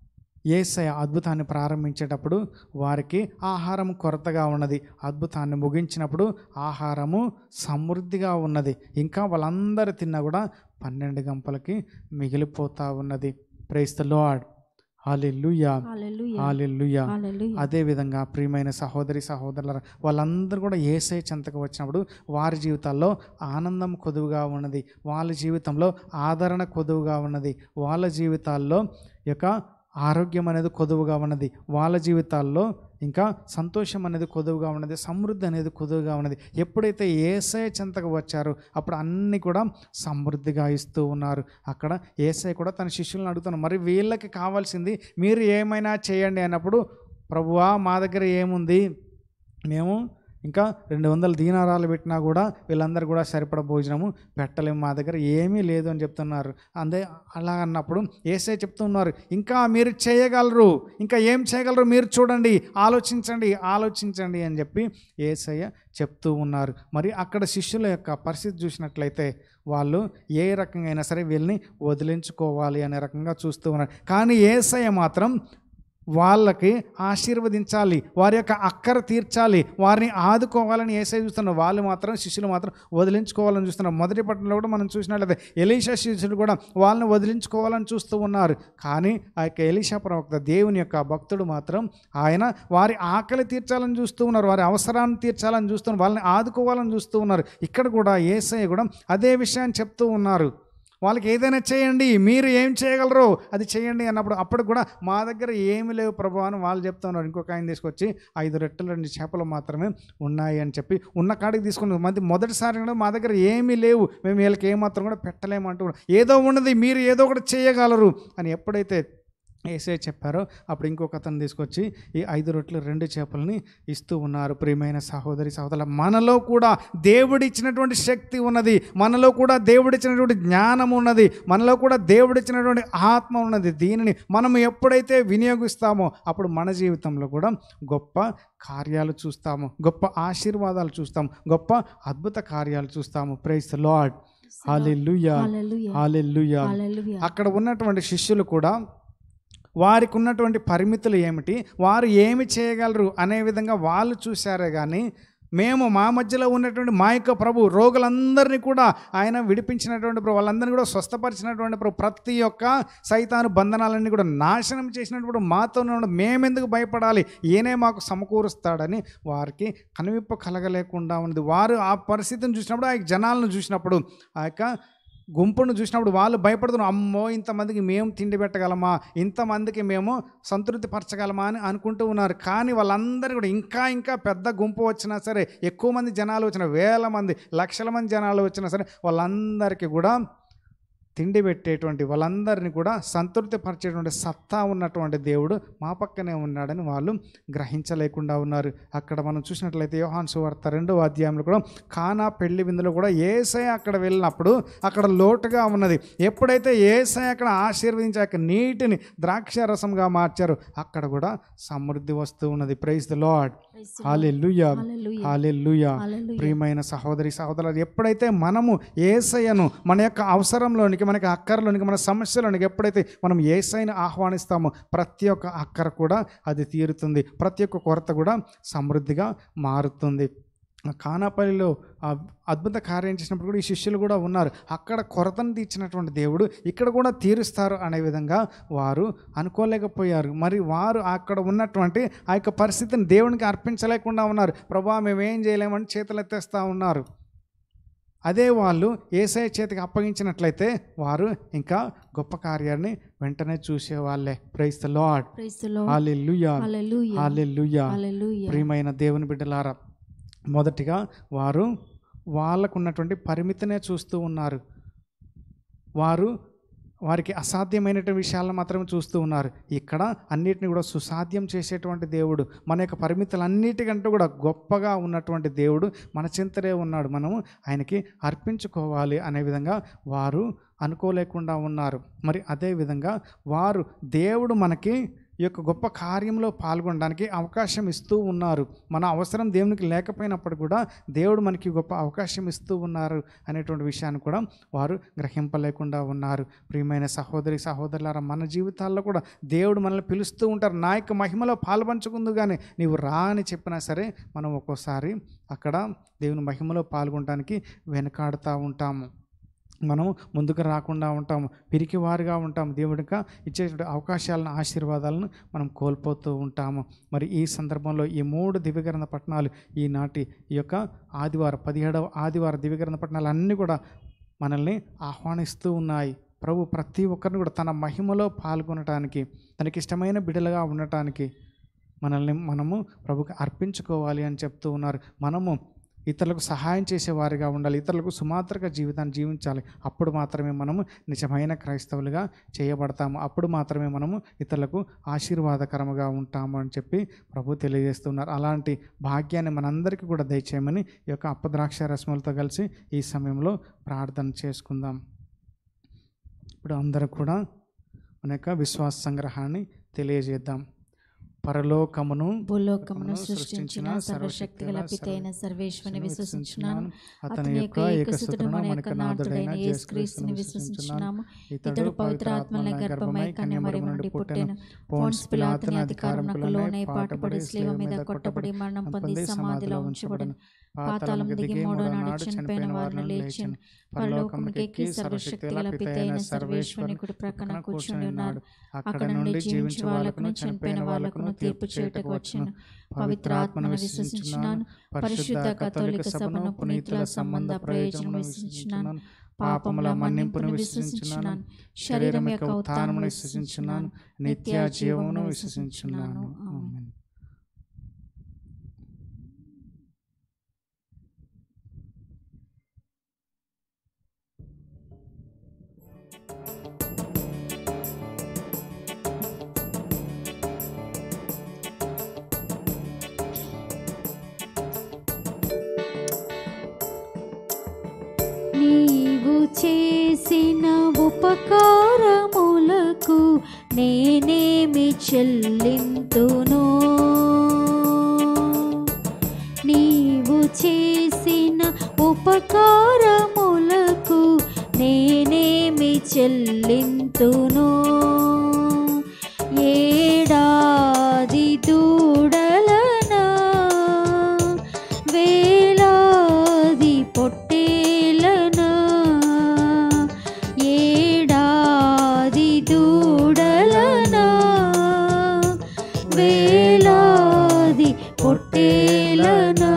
Speaker 2: యేసయ్య అద్భుతాన్ని ప్రారంభించేటప్పుడు వారికి ఆహారం కొరతగా ఉన్నది. అద్భుతాన్ని ముగించినప్పుడు ఆహారము సమృద్ధిగా ఉన్నది. ఇంకా వాళ్ళందరూ తిన్నా కూడా పన్నెండు గంపలకి మిగిలిపోతూ ఉన్నది. Praise the Lord. Hallelujah, hallelujah. అదేవిధంగా ప్రియమైన సహోదరి సహోదరుల వాళ్ళందరూ కూడా యేసయ్య చెంతకు వచ్చినప్పుడు వారి జీవితాల్లో ఆనందం కొదువుగా ఉన్నది. వాళ్ళ జీవితంలో ఆదరణ కొదువుగా ఉన్నది. వాళ్ళ జీవితాల్లో యొక్క ఆరోగ్యం అనేది కొదువుగా ఉన్నది. వాళ్ళ జీవితాల్లో ఇంకా సంతోషం అనేది కొదువుగా ఉన్నది. సమృద్ధి అనేది కొదువుగా ఉన్నది. ఎప్పుడైతే యేసయ్య చెంతకు వచ్చారో అప్పుడు అన్నీ కూడా సమృద్ధిగా ఇస్తూ ఉన్నారు. అక్కడ యేసయ్య కూడా తన శిష్యులను అడుగుతున్నారు, మరి వీళ్ళకి కావాల్సింది మీరు ఏమైనా చేయండి అన్నప్పుడు, ప్రభువా మా దగ్గర ఏముంది, మేము ఇంకా రెండు వందల దీనారాలు పెట్టినా కూడా వీళ్ళందరూ కూడా సరిపడ భోజనము పెట్టలేము, మా దగ్గర ఏమీ లేదు అని చెప్తున్నారు. అందే అలా అన్నప్పుడు యేసయ్య చెప్తున్నారు, ఇంకా మీరు చేయగలరు, ఇంకా ఏం చేయగలరు మీరు చూడండి, ఆలోచించండి ఆలోచించండి అని చెప్పి యేసయ్య చెప్తూ ఉన్నారు. మరి అక్కడ శిష్యుల యొక్క పరిస్థితి చూసినట్లయితే వాళ్ళు ఏ రకంగా అయినా సరే వీళ్ళని వదిలించుకోవాలి అనే రకంగా చూస్తూ ఉన్నారు. కానీ యేసయ్య మాత్రం వాళ్ళకి ఆశీర్వదించాలి, వారి యొక్క అక్కర తీర్చాలి, వారిని ఆదుకోవాలని యేసయ్య చూస్తున్నారు. వాళ్ళు మాత్రం శిష్యులు మాత్రం వదిలించుకోవాలని చూస్తున్నారు. మొదటి పట్టణంలో కూడా మనం చూసినట్లయితే ఎలీషా శిష్యులు కూడా వాళ్ళని వదిలించుకోవాలని చూస్తూ ఉన్నారు. కానీ ఆ యొక్క ఎలీషా ప్రవక్త దేవుని యొక్క భక్తుడు మాత్రం ఆయన వారి ఆకలి తీర్చాలని చూస్తూ ఉన్నారు, వారి అవసరాన్ని తీర్చాలని చూస్తున్నారు, వాళ్ళని ఆదుకోవాలని చూస్తూ ఉన్నారు. ఇక్కడ కూడా యేసయ్య కూడా అదే విషయాన్ని చెప్తూ ఉన్నారు. వాళ్ళకి ఏదైనా చేయండి, మీరు ఏం చేయగలరో అది చేయండి అన్నప్పుడు అప్పుడు కూడా మా దగ్గర ఏమి లేవు ప్రభు అని వాళ్ళు చెప్తా ఉన్నారు. ఇంకొక ఆయన తీసుకొచ్చి ఐదు రెట్టలు రెండు చేపలు మాత్రమే ఉన్నాయి అని చెప్పి ఉన్న కాడికి తీసుకుని మంది మొదటిసారి కూడా మా దగ్గర ఏమీ లేవు, మేము వీళ్ళకి ఏమాత్రం కూడా పెట్టలేమంటూ ఏదో ఉన్నది మీరు ఏదో ఒకటి చేయగలరు అని ఎప్పుడైతే యేసయ్య చెప్పారో అప్పుడు ఇంకొక అతను తీసుకొచ్చి ఈ ఐదు రొట్టెలు రెండు చేపలని ఇస్తూ ఉన్నారు. ప్రియమైన సహోదరి సహోదరుల మనలో కూడా దేవుడిచ్చినటువంటి శక్తి ఉన్నది, మనలో కూడా దేవుడిచ్చినటువంటి జ్ఞానం ఉన్నది, మనలో కూడా దేవుడిచ్చినటువంటి ఆత్మ ఉన్నది. దీనిని మనం ఎప్పుడైతే వినియోగిస్తామో అప్పుడు మన జీవితంలో కూడా గొప్ప కార్యాలు చూస్తాము, గొప్ప ఆశీర్వాదాలు చూస్తాము, గొప్ప అద్భుత కార్యాలు చూస్తాము. Praise the Lord. Hallelujah, hallelujah. అక్కడ ఉన్నటువంటి శిష్యులు కూడా వారికి ఉన్నటువంటి పరిమితులు ఏమిటి, వారు ఏమి చేయగలరు అనే విధంగా వాళ్ళు చూశారే కానీ మేము మా మధ్యలో ఉన్నటువంటి మా యొక్క ప్రభు రోగులందరినీ కూడా ఆయన విడిపించినటువంటి ప్రభు, వాళ్ళందరినీ కూడా స్వస్థపరిచినటువంటి ప్రభు, ప్రతి ఒక్క సైతాను బంధనాలన్నీ కూడా నాశనం చేసినటువంటి మాతో ఉన్న మేమెందుకు భయపడాలి, ఈయనే మాకు సమకూరుస్తాడని వారికి కనువిప్పు కలగలేకుండా ఉన్నది. వారు ఆ పరిస్థితిని చూసినప్పుడు, ఆ జనాలను చూసినప్పుడు, ఆ యొక్క గుంపును చూసినప్పుడు వాళ్ళు భయపడుతున్నారు, అమ్మో ఇంతమందికి మేము తిండి పెట్టగలమా, ఇంతమందికి మేము సంతృప్తి పరచగలమా అని అనుకుంటూ ఉన్నారు. కానీ వాళ్ళందరూ కూడా ఇంకా ఇంకా పెద్ద గుంపు వచ్చినా సరే, ఎక్కువ మంది జనాలు వచ్చినా, వేల మంది లక్షల మంది జనాలు వచ్చినా సరే వాళ్ళందరికీ కూడా తిండి పెట్టేటువంటి, వాళ్ళందరినీ కూడా సంతృప్తి పరిచేటువంటి సత్తా ఉన్నటువంటి దేవుడు మా పక్కనే ఉన్నాడని వాళ్ళు గ్రహించలేకుండా ఉన్నారు. అక్కడ మనం చూసినట్లయితే యోహాను సువార్త రెండవ అధ్యాయంలో కూడా కానా పెళ్లి విందులో కూడా యేసయ్య అక్కడ వెళ్ళినప్పుడు అక్కడ లోటుగా ఉన్నది. ఎప్పుడైతే యేసయ్య అక్కడ ఆశీర్వదించాక నీటిని ద్రాక్ష రసంగా మార్చారు, అక్కడ కూడా సమృద్ధి వస్తూ ఉన్నది. Praise the Lord. Hallelujah, hallelujah. ప్రియమైన సహోదరి సహోదరులు, ఎప్పుడైతే మనము యేసయ్యను మన యొక్క అవసరంలోనికి, మనకి అక్కరలోనికి, మన సమస్యలోనికి ఎప్పుడైతే మనం యేసయ్యను ఆహ్వానిస్తామో ప్రతి ఒక్క అక్కర కూడా అది తీరుతుంది, ప్రతి ఒక్క కొరత కూడా సమృద్ధిగా మారుతుంది. కానాపల్లిలో అద్భుత కార్యం చేసినప్పుడు కూడా ఈ శిష్యులు కూడా ఉన్నారు. అక్కడ కొరతను తీర్చినటువంటి దేవుడు ఇక్కడ కూడా తీరుస్తారు అనే విధంగా వారు అనుకోలేకపోయారు. మరి వారు అక్కడ ఉన్నటువంటి ఆ యొక్క పరిస్థితిని దేవునికి అర్పించలేకుండా ఉన్నారు. ప్రభువా మేమేం చేయలేమని చేతులు ఎత్తేస్తూ ఉన్నారు. అదే వాళ్ళు యేసయ్య చేతికి అప్పగించినట్లయితే వారు ఇంకా గొప్ప కార్యాన్ని వెంటనే చూసేవాళ్ళే. Praise the Lord. Hallelujah, hallelujah. ప్రియమైన దేవుని బిడ్డలారా, మొదటిగా వారు వాళ్ళకు ఉన్నటువంటి పరిమితినే చూస్తూ ఉన్నారు. వారు వారికి అసాధ్యమైనటువంటి విషయాలను మాత్రమే చూస్తూ ఉన్నారు. ఇక్కడ అన్నిటిని కూడా సుసాధ్యం చేసేటువంటి దేవుడు, మన యొక్క పరిమితులన్నిటికంటే కూడా గొప్పగా ఉన్నటువంటి దేవుడు మన చింతనే ఉన్నాడు, మనము ఆయనకి అర్పించుకోవాలి అనే విధంగా వారు అనుకోలేకుండా ఉన్నారు. మరి అదేవిధంగా వారు దేవుడు మనకి ఈ యొక్క గొప్ప కార్యంలో పాల్గొనడానికి అవకాశం ఇస్తూ ఉన్నారు. మన అవసరం దేవునికి లేకపోయినప్పుడు కూడా దేవుడు మనకి గొప్ప అవకాశం ఇస్తూ ఉన్నారు అనేటువంటి విషయాన్ని కూడా వారు గ్రహింపలేకుండా ఉన్నారు. ప్రియమైన సహోదరి సహోదరులారా, మన జీవితాల్లో కూడా దేవుడు మనల్ని పిలుస్తూ ఉంటారు. నా యొక్క మహిమలో పాల్పంచుకుందు కానీ నీవు రా అని చెప్పినా సరే మనం ఒక్కోసారి అక్కడ దేవుని మహిమలో పాల్గొనడానికి వెనకాడుతూ ఉంటాము. మనం ముందుకు రాకుండా ఉంటాము, పిరికివారుగా ఉంటాము. దేవుడిగా ఇచ్చేటువంటి అవకాశాలను, ఆశీర్వాదాలను మనం కోల్పోతూ ఉంటాము. మరి ఈ సందర్భంలో ఈ మూడు దివ్యగ్రంథ పట్టణాలు ఈనాటి ఈ యొక్క ఆదివారం పదిహేడవ ఆదివారం దివ్యగ్రంథ పట్టణాలు అన్నీ కూడా మనల్ని ఆహ్వానిస్తూ ఉన్నాయి. ప్రభు ప్రతి ఒక్కరిని కూడా తన మహిమలో పాల్గొనటానికి, తనకి ఇష్టమైన బిడ్డలుగా ఉండటానికి మనల్ని మనము ప్రభుకి అర్పించుకోవాలి అని చెప్తూ ఉన్నారు. మనము ఇతరులకు సహాయం చేసేవారిగా ఉండాలి, ఇతరులకు సుమాత్రక జీవితాన్ని జీవించాలి. అప్పుడు మాత్రమే మనము నిజమైన క్రైస్తవులుగా చేయబడతాము. అప్పుడు మాత్రమే మనము ఇతరులకు ఆశీర్వాదకరముగా ఉంటాము అని చెప్పి ప్రభు తెలియజేస్తున్నారు. అలాంటి భాగ్యాన్ని మనందరికీ కూడా దయచేయమని ఈ యొక్క అప్పద్రాక్ష రసములతో కలిసి ఈ సమయంలో ప్రార్థన చేసుకుందాం. ఇప్పుడు అందరూ కూడా మన యొక్క విశ్వాస సంగ్రహాన్ని తెలియజేద్దాం. పరలోకమును
Speaker 1: భూలోకమును సృష్టించిన సర్వశక్తి గల పితైన సర్వేశ్వరుని విశ్వసించున్నాను. అతని యొక్క ఏకసుతుడు మన యొక్క నాథుడైన యేసుక్రీస్తుని విశ్వసించున్నాము. ఇతడు పవిత్ర ఆత్మల గర్భమై కన్యమరియు నుండి పుట్టెను. పోన్స్ పిలాతుని అధికారమునకు లోనై పాటుపడి శిలువ మీద కొట్టబడి మరణం పొంది సమాధిలో ఉంచబడెను. పాతాళం దిగి మూడో నాడు చనిపోయిన వారిని లేచెను. పరలోకమునకు ఎక్కి సర్వశక్తి గల పితైన సర్వేశ్వరుని కుడి ప్రక్కన కూర్చుని ఉన్నాడు. అక్కడ నుండి జీవించు వాళ్ళకును చనిపోయిన వాళ్ళకును తీర్పు చేయుటకు వచ్చెను. పవిత్ర ఆత్మను విశ్వసించున్నాను. పరిశుద్ధ కథోలిక సభను, పునీతుల సంబంధ ప్రయోజనం విశ్వసించున్నాను. పాపముల మన్నింపును విశ్వసించున్నాను. శరీరం యొక్క ఉత్థానమును విశ్వసించున్నాను. నిత్య జీవమును విశ్వసించున్నాను. ఆమేన్. నీవు చేసిన ఉపకారములకు నేనేమి చెల్లింతును? నీవు చేసిన ఉపకారములకు నేనేమి చెల్లింతును? ఏడాది దూడలనా, వేలాది పొట్టేలనా, ఏడాది దూడలనా, వేలాది పొట్టేలనా,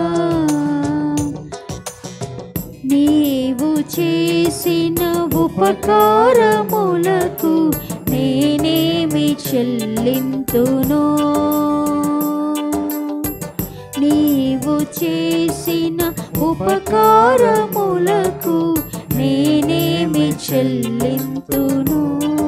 Speaker 1: నీవు చేసిన ఉపకారములకు నేనేమి చెల్లింతును? నీవు చేసిన ఉపకారములకు నేనేమి చెల్లింతును?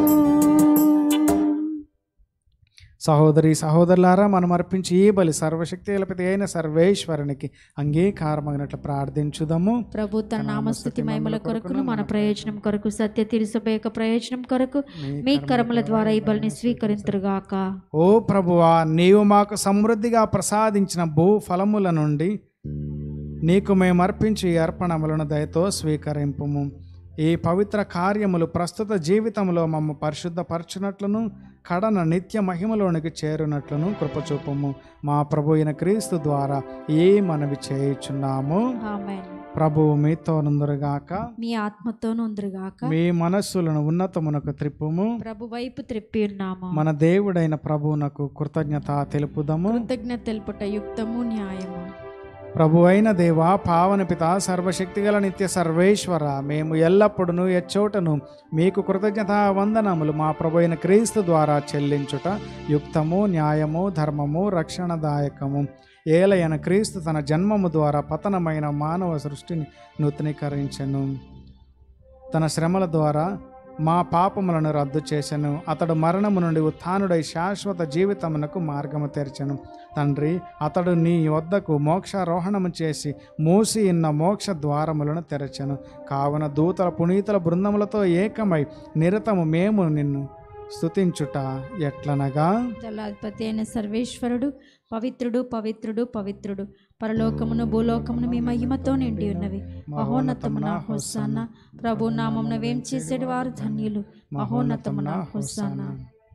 Speaker 2: సహోదరి సహోదరులారా, మనం అర్పించి ఈ బలి సర్వశక్తి గలపిత అయిన సర్వేశ్వరునికి అంగీకారమైనట్లు ప్రార్థించుదాము.
Speaker 1: ప్రభు తన నామస్తుతి మహిమల కొరకును మన ప్రయోజనం కొరకు సత్య తిరుసభ యొక్క ప్రయోజనం కొరకు మీ కర్మల ద్వారా ఈ బలిని స్వీకరింతురుగాక.
Speaker 2: ఓ ప్రభువా, నీవు మాకు సమృద్ధిగా ప్రసాదించిన భూ ఫలముల నుండి నీకు మేము అర్పించి ఈ అర్పణములను దయతో స్వీకరింపుము. ఈ పవిత్ర కార్యములు ప్రస్తుత జీవితంలో మమ్మ పరిశుద్ధపరచునట్లును కడన నిత్య మహిమలోనికి చేరునట్లును కృపచూపము. మా ప్రభు అయిన క్రీస్తు ద్వారా ఏ మనవి చేయుచున్నాము.
Speaker 1: ఆమేన్.
Speaker 2: ప్రభువు మీతో నుందురుగాక,
Speaker 1: మీ ఆత్మతో నుందురుగాక.
Speaker 2: మీ మనస్సులను ఉన్నతమునకు త్రిప్పుము.
Speaker 1: ప్రభు వైపు త్రిప్పి ఉన్నాము.
Speaker 2: మన దేవుడైన ప్రభువునకు కృతజ్ఞత తెలుపుదము.
Speaker 1: కృతజ్ఞత తెలుపుట యుక్తము, న్యాయము.
Speaker 2: ప్రభు అయిన దేవా, పావన పిత, సర్వశక్తిగల నిత్య సర్వేశ్వర, మేము ఎల్లప్పుడూ ఎచ్చోటను మీకు కృతజ్ఞత వందనములు మా ప్రభు అయిన క్రీస్తు ద్వారా చెల్లించుట యుక్తము, న్యాయము, ధర్మము, రక్షణదాయకము. ఏలయన క్రీస్తు తన జన్మము ద్వారా పతనమైన మానవ సృష్టిని నూతనీకరించెను. తన శ్రమల ద్వారా మా పాపములను రద్దు చేసెను. అతడు మరణము నుండి ఉత్థానుడై శాశ్వత జీవితమునకు మార్గము తెరచెను. తండ్రి, అతడు నీ వద్దకు మోక్షారోహణము చేసి మూసి ఉన్న మోక్ష ద్వారములను తెరచెను. కావున దూతల పునీతుల బృందములతో ఏకమై నిరతము మేము నిన్ను స్తుతించుట ఎట్లనగా,
Speaker 1: దళాధిపతి అయిన సర్వేశ్వరుడు పవిత్రుడు పవిత్రుడు పవిత్రుడు, పరలోకమును భూలోకమును మీ మహిమతో నిండి ఉన్నవి. మహోన్నతమున హోసానా, ప్రభు నామమున వేం చేసేడు వారు ధన్యులు. మహోన్నతమున హోసానా.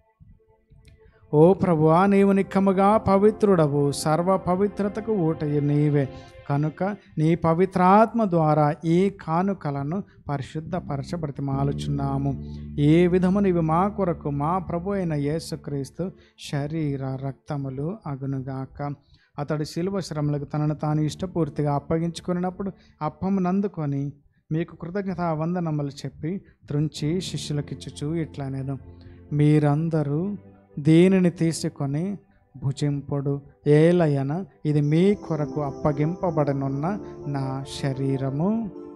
Speaker 2: ఓ ప్రభువా, నీవు నిక్కముగా పవిత్రుడవు, సర్వ పవిత్రతకు ఊటయు నీవే కనుక నీ పవిత్రాత్మ ద్వారా ఈ కానుకలను పరిశుద్ధపరచ బ్రతిమాలుచున్నాము. ఏ విధము నీవు మా కొరకు మా ప్రభు అయిన యేసుక్రీస్తు శరీర రక్తములు అగునుగాక. అతడు శిలువ శ్రమలకు తనను తాను ఇష్టపూర్తిగా అప్పగించుకున్నప్పుడు అప్పమునందుకొని మీకు కృతజ్ఞతా వందనములు చెప్పి త్రుంచి శిష్యులకిచ్చుచు ఇట్లా నేను, మీరందరూ దీనిని తీసుకొని భుజింపుడు, ఏలయన ఇది మీ కొరకు అప్పగింపబడనున్న నా శరీరము.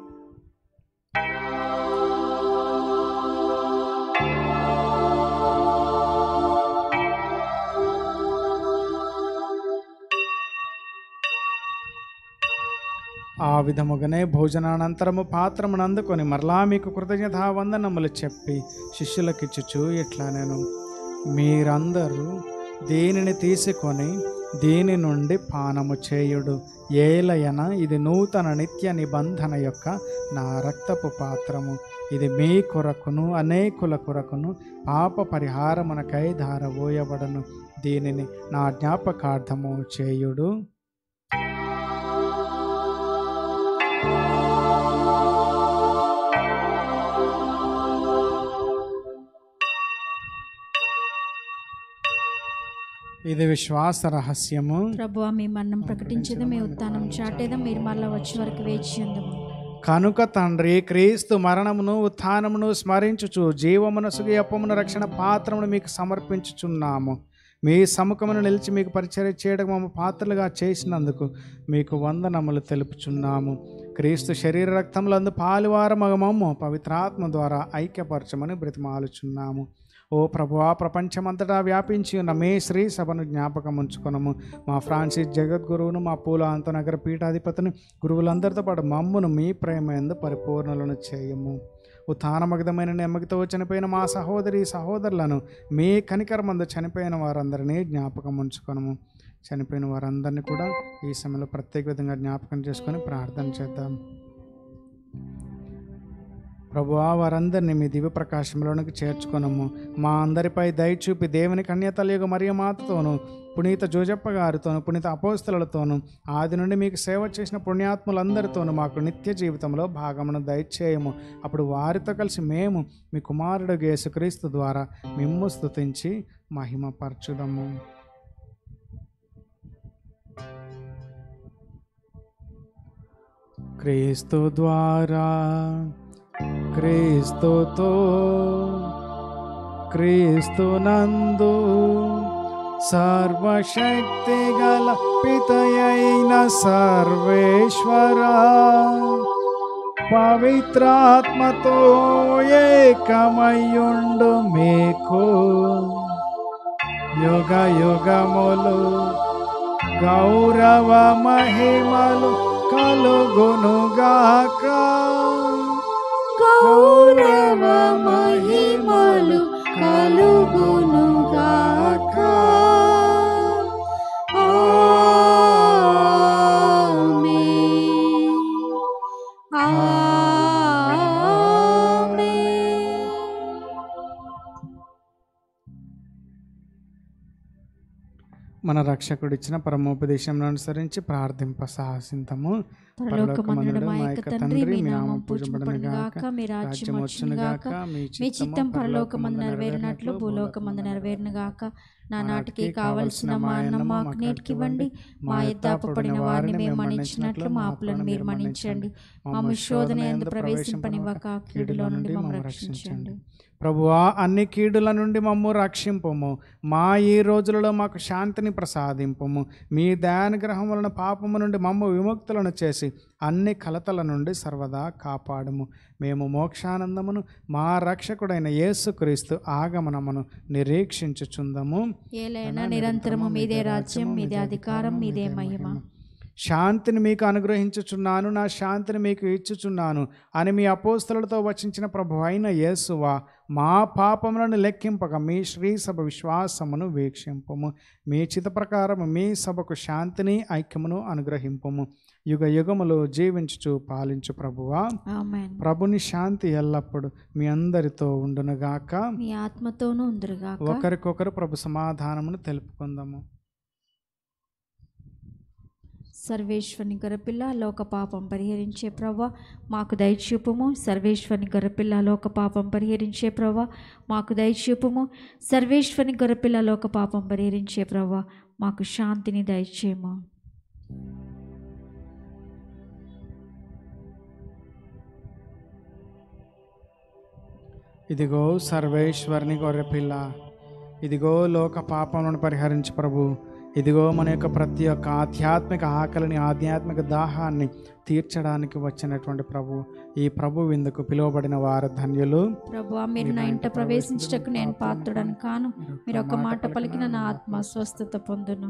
Speaker 2: ఆ విధముగానే భోజనానంతరము పాత్రమును అందుకొని మరలా మీకు కృతజ్ఞతా వందనములు చెప్పి శిష్యులకిచ్చుచు ఇట్లా నేను, మీరందరూ దీనిని తీసుకొని దీని నుండి పానము చేయుడు, ఏలయన ఇది నూతన నిత్య నిబంధన యొక్క నా రక్తపు పాత్రము. ఇది మీ కొరకును అనేకుల కొరకును పాప పరిహారమునకై ధారవోయబడను. దీనిని నా జ్ఞాపకార్థము చేయుడు. ఇది విశ్వాస రహస్యము.
Speaker 1: ప్రభువా, మీ మరణం ప్రకటించేదా, మీ ఉత్థానం చాటేదా, మీరు మళ్ళా వచ్చే వరకు వేచి ఉందము.
Speaker 2: కనుక తండ్రి, క్రీస్తు మరణమును ఉత్థానమును స్మరించుచు జీవమునసుగు అప్పమును రక్షణ పాత్రమును మీకు సమర్పించుచున్నాము. మీ సముఖమును నిలిచి మీకు పరిచర్య చేయడం మమ్మ పాత్రలుగా చేసినందుకు మీకు వందనములు తెలుపుచున్నాము. క్రీస్తు శరీర రక్తములందు పాలువారమగమమ్ము పవిత్రాత్మ ద్వారా ఐక్యపరచమని బ్రతిమాలుచున్నాము. ఓ ప్రభువా, ప్రపంచమంతటా వ్యాపించి ఉన్న మీ శ్రీ సభను జ్ఞాపకం ఉంచుకొనము. మా ఫ్రాన్సిస్ జగద్గురువును, మా పూల అంతనగర పీఠాధిపతిని, గురువులందరితో పాటు మమ్మును మీ ప్రేమ యందు పరిపూర్ణులను చేయము. ఉత్థానమగ్ధమైన నెమ్మదితో చనిపోయిన మా సహోదరి సహోదరులను మీ కనికరమందు చనిపోయిన వారందరినీ జ్ఞాపకం ఉంచుకొనము. చనిపోయిన వారందరినీ కూడా ఈ సమయంలో ప్రత్యేక విధంగా జ్ఞాపకం చేసుకొని ప్రార్థన చేద్దాం. ప్రభువా, వారందరినీ మీ దివ్య ప్రకాశంలోనికి చేర్చుకొనము. మా అందరిపై దయచూపి దేవుని కన్యతల్యగు మరియ మాతతోను, పునీత జోజప్ప గారితోను, పునీత అపోస్తలులతోను, ఆది నుండి మీకు సేవ చేసిన పుణ్యాత్ములందరితోనూ మాకు నిత్య జీవితంలో భాగమును దయచేయము. అప్పుడు వారితో కలిసి మేము మీ కుమారుడు యేసుక్రీస్తు ద్వారా మిమ్ము స్తుతించి మహిమపరచుదము. క్రీస్తు ద్వారా, క్రీస్తుతో, క్రీస్తునందు సర్వశక్తి గల పితయైన సర్వేశ్వరా, పవిత్రాత్మతో ఏకమయ్యుండు మీకు యుగ యుగములు గౌరవ మహిమలు కలుగునుగాక.
Speaker 1: గౌరవ మహిమలు కలుగునుగాక. ఆమేన్. ఆమేన్.
Speaker 2: మన రక్షకుడు ఇచ్చిన పరమోపదేశం అనుసరించి ప్రార్థింప సాహసింతము.
Speaker 1: పరలోకమందున మా యొక్క తండ్రి, మీ నామం పూజింపబడునుగాక, మీ రాజ్యం వచ్చునుగాక, మీ చిత్తం పరలోకమందు నెరవేరినట్లు భూలోకమందు నెరవేరునుగాక. నా నాటికి కావలసిన మా అన్నం మాకు నేటికి ఇవ్వండి. మా యొద్ద అప్పుపడిన వారిని మేము మన్నించినట్లు మా అప్పులను మీరు మన్నించండి. మమ్ము శోధన యందు ప్రవేశింపనివ్వక కీడులో నుండి మమ్మల్ని రక్షించండి.
Speaker 2: ప్రభువా, అన్ని కీడుల నుండి మమ్ము రక్షింపుము. మా ఈ రోజులలో మాకు శాంతిని ప్రసాదింపుము. మీ దయానుగ్రహం వలన పాపము నుండి మమ్ము విముక్తులను చేసి అన్ని కలతల నుండి సర్వదా కాపాడుము. మేము మోక్షానందమును మా రక్షకుడైన యేసుక్రీస్తు ఆగమనమును నిరీక్షించుచుందము.
Speaker 1: ఏలైనా నిరంతరము మీదే రాజ్యం, మీదే అధికారం, మీదే మహిమ.
Speaker 2: శాంతిని మీకు అనుగ్రహించుచున్నాను, నా శాంతిని మీకు ఇచ్చుచున్నాను అని మీ అపోస్తలులతో వచించిన ప్రభు అయిన యేసువా, మా పాపములను లెక్కింపక మీ శ్రీ సభ విశ్వాసమును వీక్షింపము. మీ చిత్త ప్రకారం మీ సభకు శాంతిని ఐక్యమును అనుగ్రహింపము. యుగ యుగములు జీవించుచు పాలించు ప్రభువా,
Speaker 1: ఆమేన్.
Speaker 2: ప్రభుని శాంతి ఎల్లప్పుడు మీ అందరితో ఉండునుగాక,
Speaker 1: మీ ఆత్మతోనూ ఉందురుగాక.
Speaker 2: ఒకరికొకరు ప్రభు సమాధానమును తెలుపుకుందాము.
Speaker 1: సర్వేశ్వరుని గొర్రెపిల్ల లోక పాపం పరిహరించే ప్రవ్వ మాకు దయచూపుము. సర్వేశ్వరుని గొర్రెపిల్ల లోక పాపం పరిహరించే ప్రవ్వ మాకు దయచూపుము. సర్వేశ్వరుని గొర్రెపిల్ల లోక పాపం పరిహరించే ప్రవ్వ మాకు శాంతిని దయచేయము.
Speaker 2: ఇదిగో సర్వేశ్వరుని గొర్రెపిల్ల, ఇదిగో లోక పాపములను పరిహరించు ప్రభు, ఇదిగో మన యొక్క ప్రతి ఒక్క ఆధ్యాత్మిక ఆకలిని, ఆధ్యాత్మిక దాహాన్ని తీర్చడానికి వచ్చినటువంటి ప్రభు. ఈ ప్రభు విందుకు పిలువబడిన వారు ధన్యులు.
Speaker 1: ప్రభువా, మీరు నా ఇంట ప్రవేశించుటకు నేను పాత్రుడను కాను. మీరు ఒక మాట పలికిన నా ఆత్మ స్వస్థత పొందును.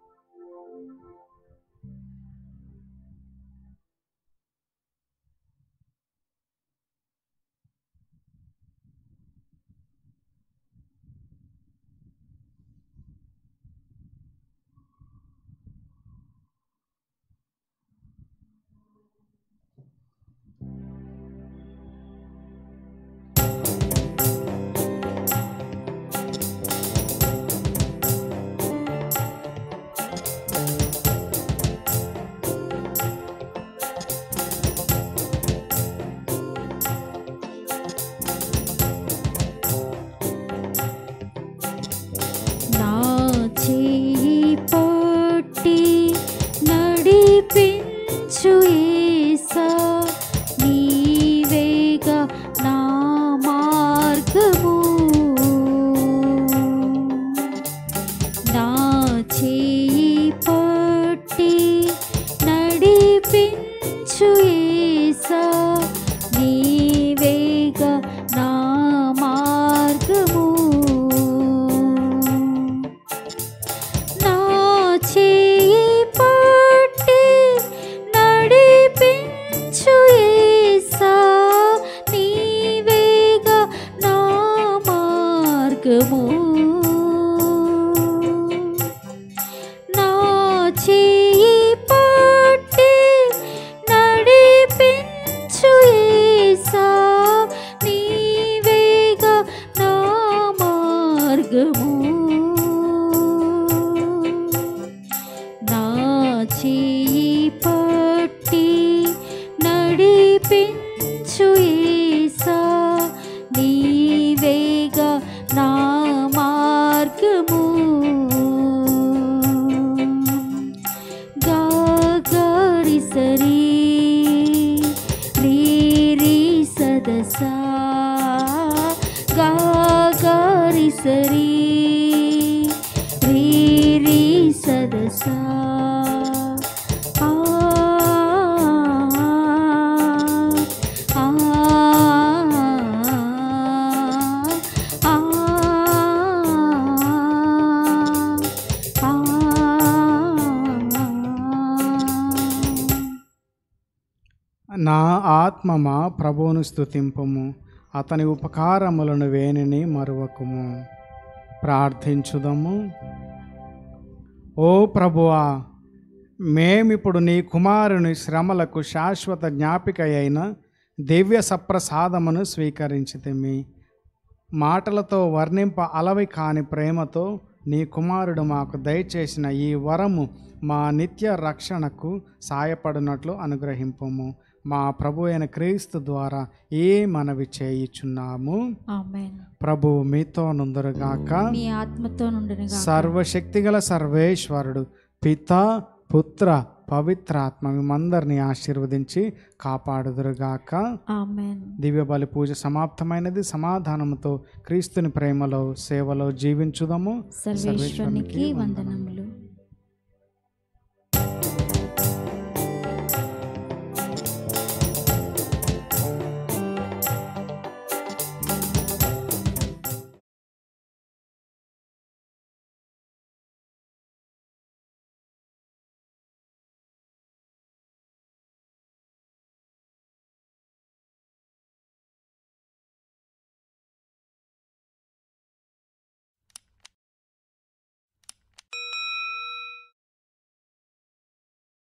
Speaker 2: నా ఆత్మమా ప్రభువును స్తుతింపుము, అతని ఉపకారములను వేనిని మరువకుము. ప్రార్థించుదము. ఓ ప్రభువా, మేమిప్పుడు నీ కుమారుని శ్రమలకు శాశ్వత జ్ఞాపిక అయిన దివ్య సప్రసాదమును స్వీకరించితిమి. మాటలతో వర్ణింప అలవి కాని ప్రేమతో నీ కుమారుడు మాకు దయచేసిన ఈ వరము మా నిత్య రక్షణకు సాయపడినట్లు అనుగ్రహింపుము. మా ప్రభు అయిన క్రీస్తు ద్వారా ఏ మనవి చేయుచున్నాము.
Speaker 1: ఆమేన్.
Speaker 2: ప్రభు మీతో నుందురుగాక,
Speaker 1: మీ ఆత్మతో నుండునుగాక.
Speaker 2: సర్వశక్తిగల సర్వేశ్వరుడు పితా, పుత్ర, పవిత్రాత్మ మిమ్మందరిని ఆశీర్వదించి కాపాడుదురుగాక.
Speaker 1: ఆమేన్.
Speaker 2: దివ్య బలి పూజ సమాప్తమైనది. సమాధానముతో క్రీస్తుని ప్రేమలో సేవలో జీవించుదాము.
Speaker 1: సర్వేశ్వరునికి వందనములు.